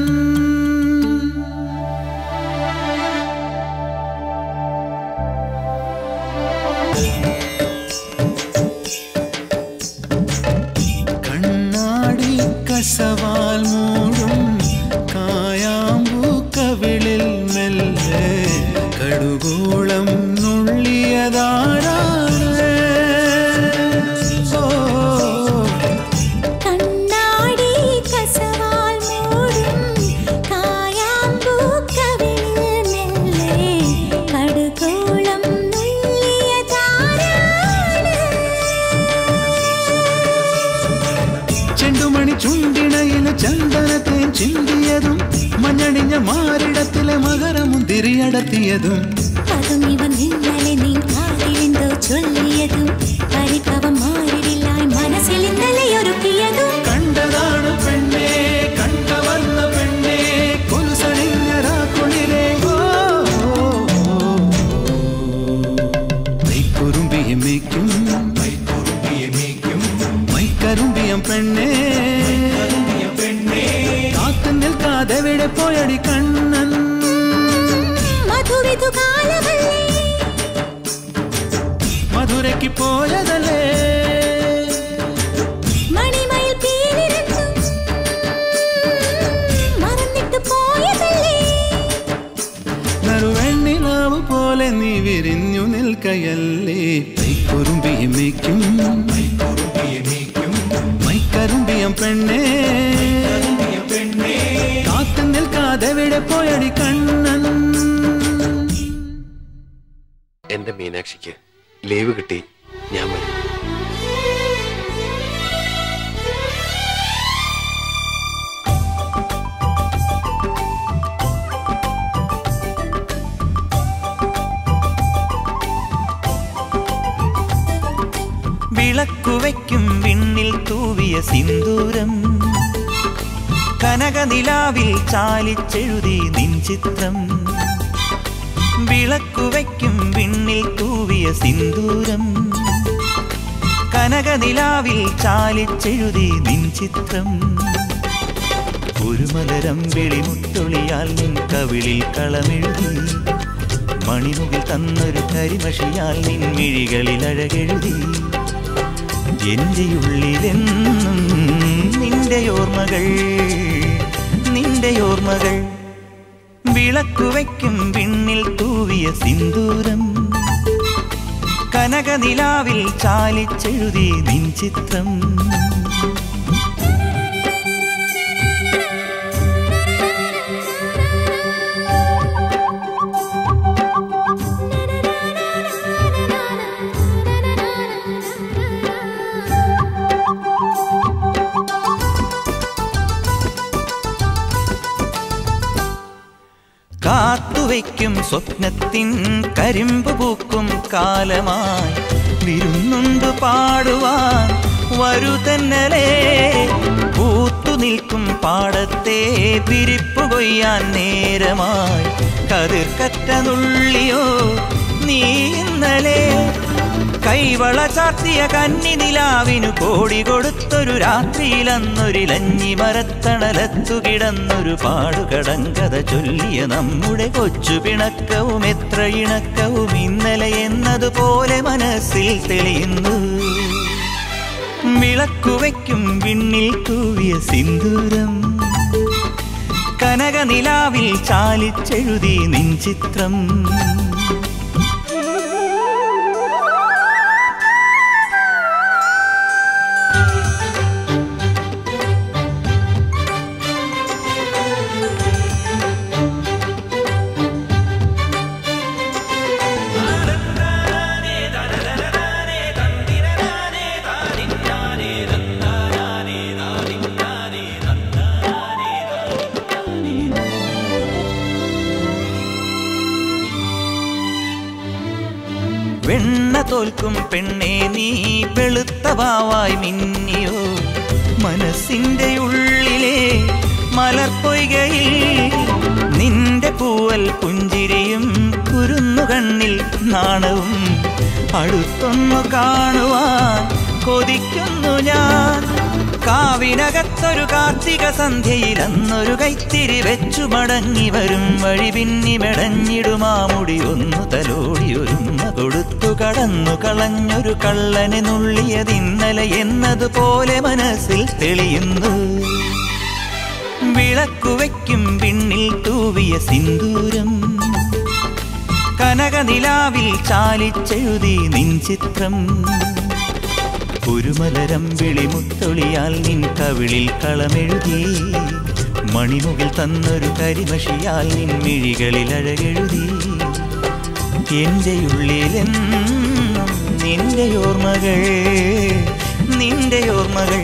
കണ്ണാടി കസവാൽ മൂടും കായാമ്പൂ കവിളിൽ മെല്ലെ കടുകോളം നുള്ളിയതാരാണ് ചന്ദനത്തേൻ ചിന്തിയതും മഞ്ഞണിഞ്ഞ മാറിടത്തിലെ മകരമുന്തിരിയടത്തിയതും അതും ഇവൻ ഇന്നലെ നീ കാതിലെന്തോ ചൊല്ലിയതും പരിഭവം മാറിടില്ലായി മനസ്സിൽ ഇന്നലെ ഒരുക്കിയതും കണ്ടതാണ് പെണ്ണേ കണ്ടവന്ന പെണ്ണേ കൊലുസണിഞ്ഞ രാക്കുളിരേ മൈക്കുറുമ്പിയെ മേയ്ക്കും മൈക്കറുമ്പിയം പെണ്ണേ കാത്തു നിൽക്കാതെ എവിടെ പോയടി കണ്ണൻ മധുരയ്ക്ക് പോയതല്ലേ മണിമയിൽ പീലിരണ്ടും മറന്നിട്ട് പോയതല്ലേ നറുവെണ്ണിലാവ് പോലെ നീ വിരിഞ്ഞു നിൽക്കയല്ലേ മൈക്കുറുമ്പിയെ മേയ്ക്കും മൈക്കറുമ്പിയം പെണ്ണേ കാത്തു നിൽക്കാതെ എവിടെ പോയടി കണ്ണൻ എന്റെ മീനാക്ഷിക്ക് ലീവ് കിട്ടി ഞാൻ വരും വിളക്കുവയ്ക്കും വിണ്ണിൽ തൂവിയ സിന്ദൂരം കനകനിലാവിൽ ചാലിച്ചെഴുതി നിൻ ചിത്രം വിളക്കുവയ്ക്കും വിണ്ണിൽ തൂവിയ സിന്ദൂരം കനകനിലാവിൽ ചാലിച്ചെഴുതി നിൻ ചിത്രം ഒരു മലരം വെളിമുത്തൊളിയാൽ നിൻ കവിളിൽ കളമെഴുതി മണിമുകിൽ തന്നൊരു കരിമഷിയാൽ നിൻ മിഴികളിൽ അഴകെഴുതി എന്റെ ഉള്ളിലെന്നും നിന്റെ ഓർമ്മകൾ വിളക്കുവയ്ക്കും വിണ്ണിൽ തൂവിയ സിന്ദൂരം കനകനിലാവിൽ ചാലിച്ചെഴുതി നിൻ ചിത്രം കാത്തുവയ്ക്കും സ്വപ്നത്തിൻ കരിമ്പ് പൂക്കും കാലമായി വിരുന്നുണ്ട് പാടുവാൻ വരൂ തന്നലേ പൂത്തു നിൽക്കും പാടത്തെ പിരിപ്പു കൊയ്യാൻ നേരമായി കതിർക്കറ്റ നുള്ളിയോ നീ ഇന്നലെ കൈവള ചാർത്തിയ കന്നി നിലാവിനു കോടി കൊടുത്തൊരു രാത്രിയിലന്നൊരിലഞ്ഞി മരത്തണലത്തു കിടന്നൊരു പാടുകടങ്കഥ ചൊല്ലിയ നമ്മുടെ കൊച്ചു പിണക്കവും എത്ര ഇണക്കവും ഇന്നലെ എന്നതുപോലെ മനസ്സിൽ തെളിയുന്നു വിളക്കുവയ്ക്കും വിണ്ണിൽ തൂവിയ സിന്ദൂരം കനകനിലാവിൽ ചാലിച്ചെഴുതി നിൻ ചിത്രം വെളുക്കും പെണ്ണേ നീ വെളുത്തവാവായി മിന്നിയോ മനസ്സിന്റെ ഉള്ളിലെ മലർപ്പൊയ്കയിൽ നിന്റെ പൂവൽ പുഞ്ചിരിയും കുരുന്നു കണ്ണിൽ നാണവും അടുത്തൊന്നു കാണുവാൻ കൊതിക്കുന്നു ഞാൻ കാവിനകത്തൊരു കാർത്തിക സന്ധ്യയിൽ അന്നൊരു കൈത്തിരി വെച്ചു മടങ്ങി വരും വഴി പിന്നി മെടഞ്ഞിടുമാമുടി ഒന്നു തലോടി ഒരുമ കൊടുത്തു കടന്നു കളഞ്ഞൊരു കള്ളനെ നുള്ളിയതിന്നലെ എന്നതുപോലെ മനസ്സിൽ തെളിയുന്നു വിളക്കുവയ്ക്കും പിന്നിൽ തൂവിയ സിന്ദൂരം കനകനിലാവിൽ ചാലിച്ചെഴുതി നിൻ ചിത്രം ഒരു മലരം വിളിമുത്തൊളിയാൽ നിൻ കവിളിൽ കളമെഴുതി മണിമുകിൽ തന്നൊരു കരിമഷിയാൽ നിൻ മിഴികളിൽ അഴകെഴുതി എന്റെ ഉള്ളിലെന്നും നിന്റെ ഓർമ്മകൾ നിന്റെ ഓർമ്മകൾ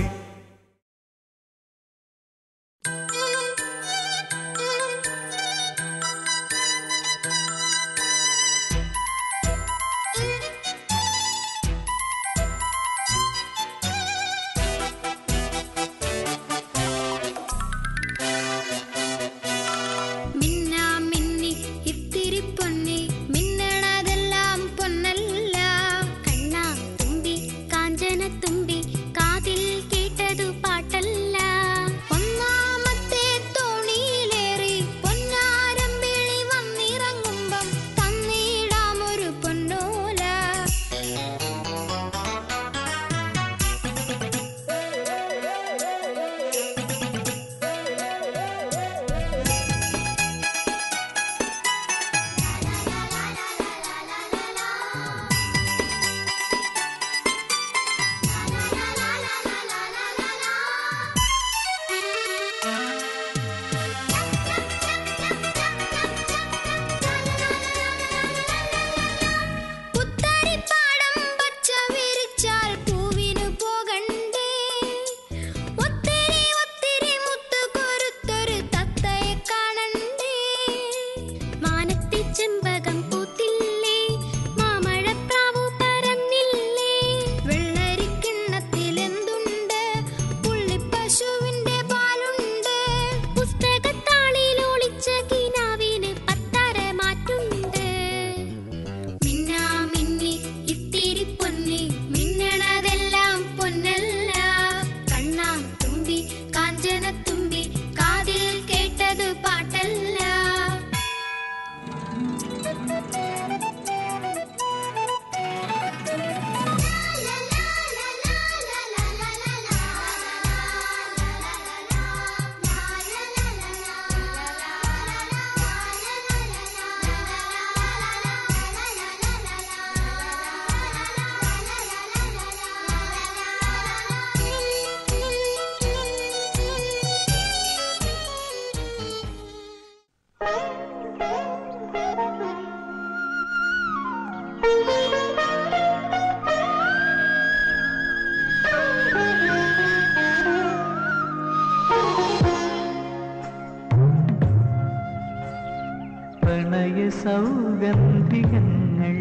സൗഗന്ധികങ്ങൾ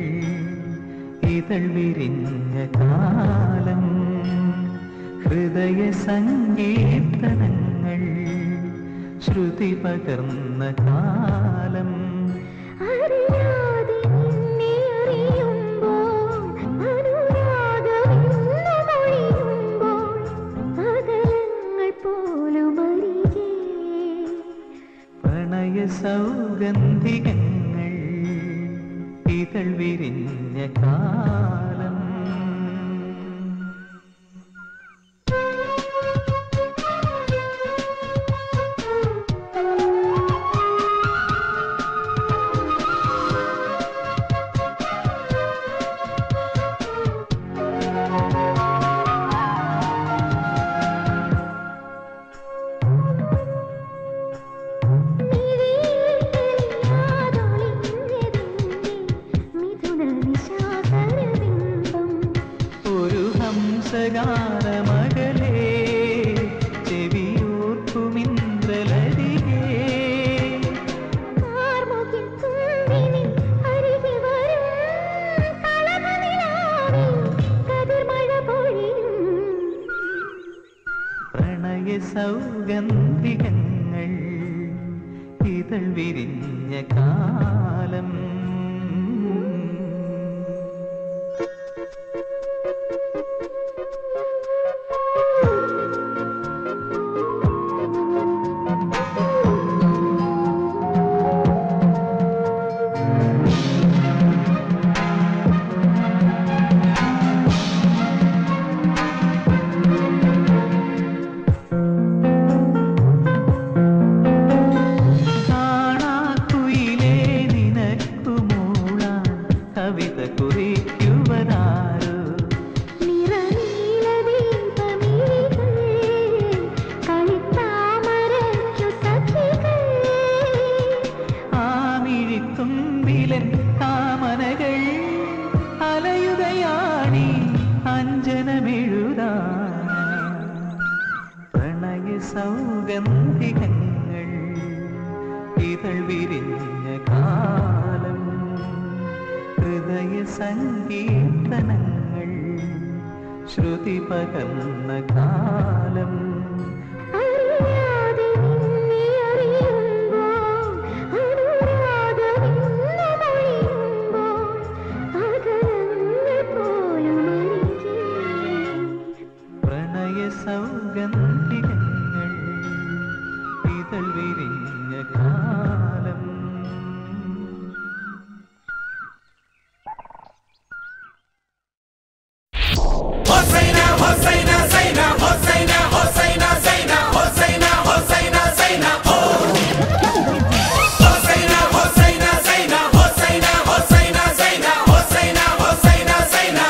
ഇതൾ വിരിഞ്ഞ കാലം ഹൃദയ സങ്കീർത്തനങ്ങൾ ശ്രുതി പകർന്ന കാലം അറിയാതെ നിന്നെ അറിയുമ്പോൾ അനുരാഗമെന്നൊഴിയുമ്പോൾ അകലങ്ങൾ പോലും അരികെ പ്രണയ സൗഗന്ധികങ്ങൾ ഇതൾ വിരിഞ്ഞ കാലം ഗാനമകലേ ചെവിയോർക്കുമിന്ദ്രലരികേ കാർമുകിൽ തുമ്പിനി അരികെ വരും കളഭനിലാവിൻ സൗഗന്ധികങ്ങൾ ഇതൾ വിരിഞ്ഞ കാലം. സൗഗന്ധികങ്ങൾ ഇതൾ വിരിഞ്ഞ കാലം. ഹൃദയ സംഗീതനങ്ങൾ ശ്രുതി പകർന്ന കാലം. പ്രണയ സൗഗന്ധികങ്ങൾ ഇതൾ വിരിഞ്ഞ കാലം. Hosseina, Hosseina, Zaina, Hosseina, Hosseina, Zaina, Hosseina, Hosseina, Zaina, oh. Hosseina, Hosseina, Zaina, Hosseina, Hosseina, Zaina, Hosseina, Hosseina, Zaina.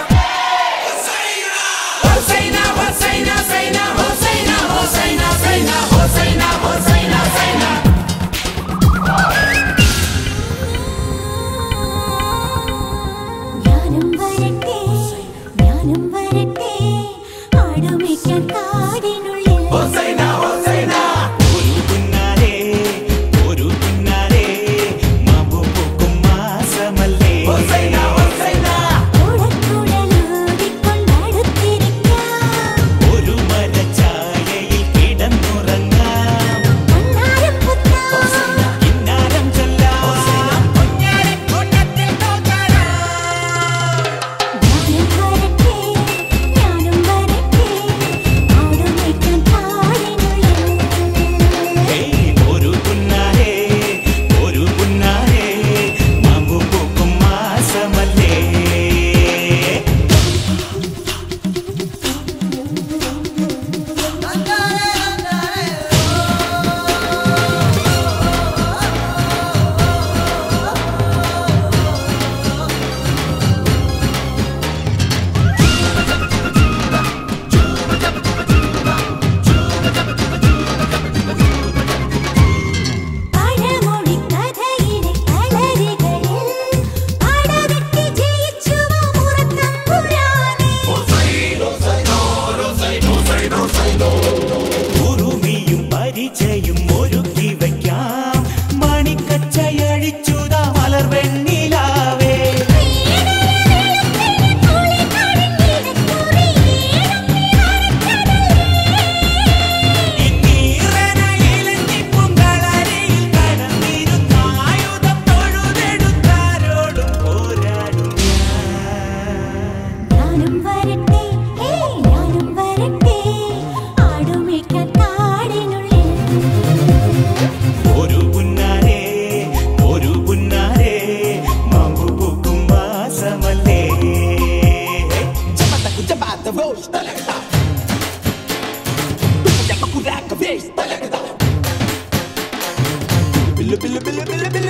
Hosseina, Hosseina, Zaina, Hosseina, Hosseina, Zaina, Hosseina, Hosseina, Zaina. Hosseina, Hosseina. ഒരു പുന്നാരേ മാമ്പു പൂക്കും മാസമല്ലേ. Hosseina, Hosseina. ഒരു മരച്ചായയിൽ കിടന്നുറങ്ങാം. കിന്നാരം ചൊല്ലാം. പൊന്നാരക്കൂട്ടത്തിൽ ഏയ് ഒരു പുന്നാരേ മാമ്പു പൂക്കും മാസമല്ലേ. ഉറുമിയും പരിചയും ഒരുക്കി വയ്ക്കാം. മണിക്കച്ചയഴിച്ചുതാ മലർവെണ്ണിലാവേ. ഇന്നീറനയിലെത്തിപ്പുങ്കളരിയിൽ കടന്നിരുന്നായുധം തൊഴുതെടുത്താരോടും പോരാടും ഒരു പുന്നാരേ മാമ്പു പൂക്കും മാസമല്ലേ. Billa, billa, billa, billa, billa.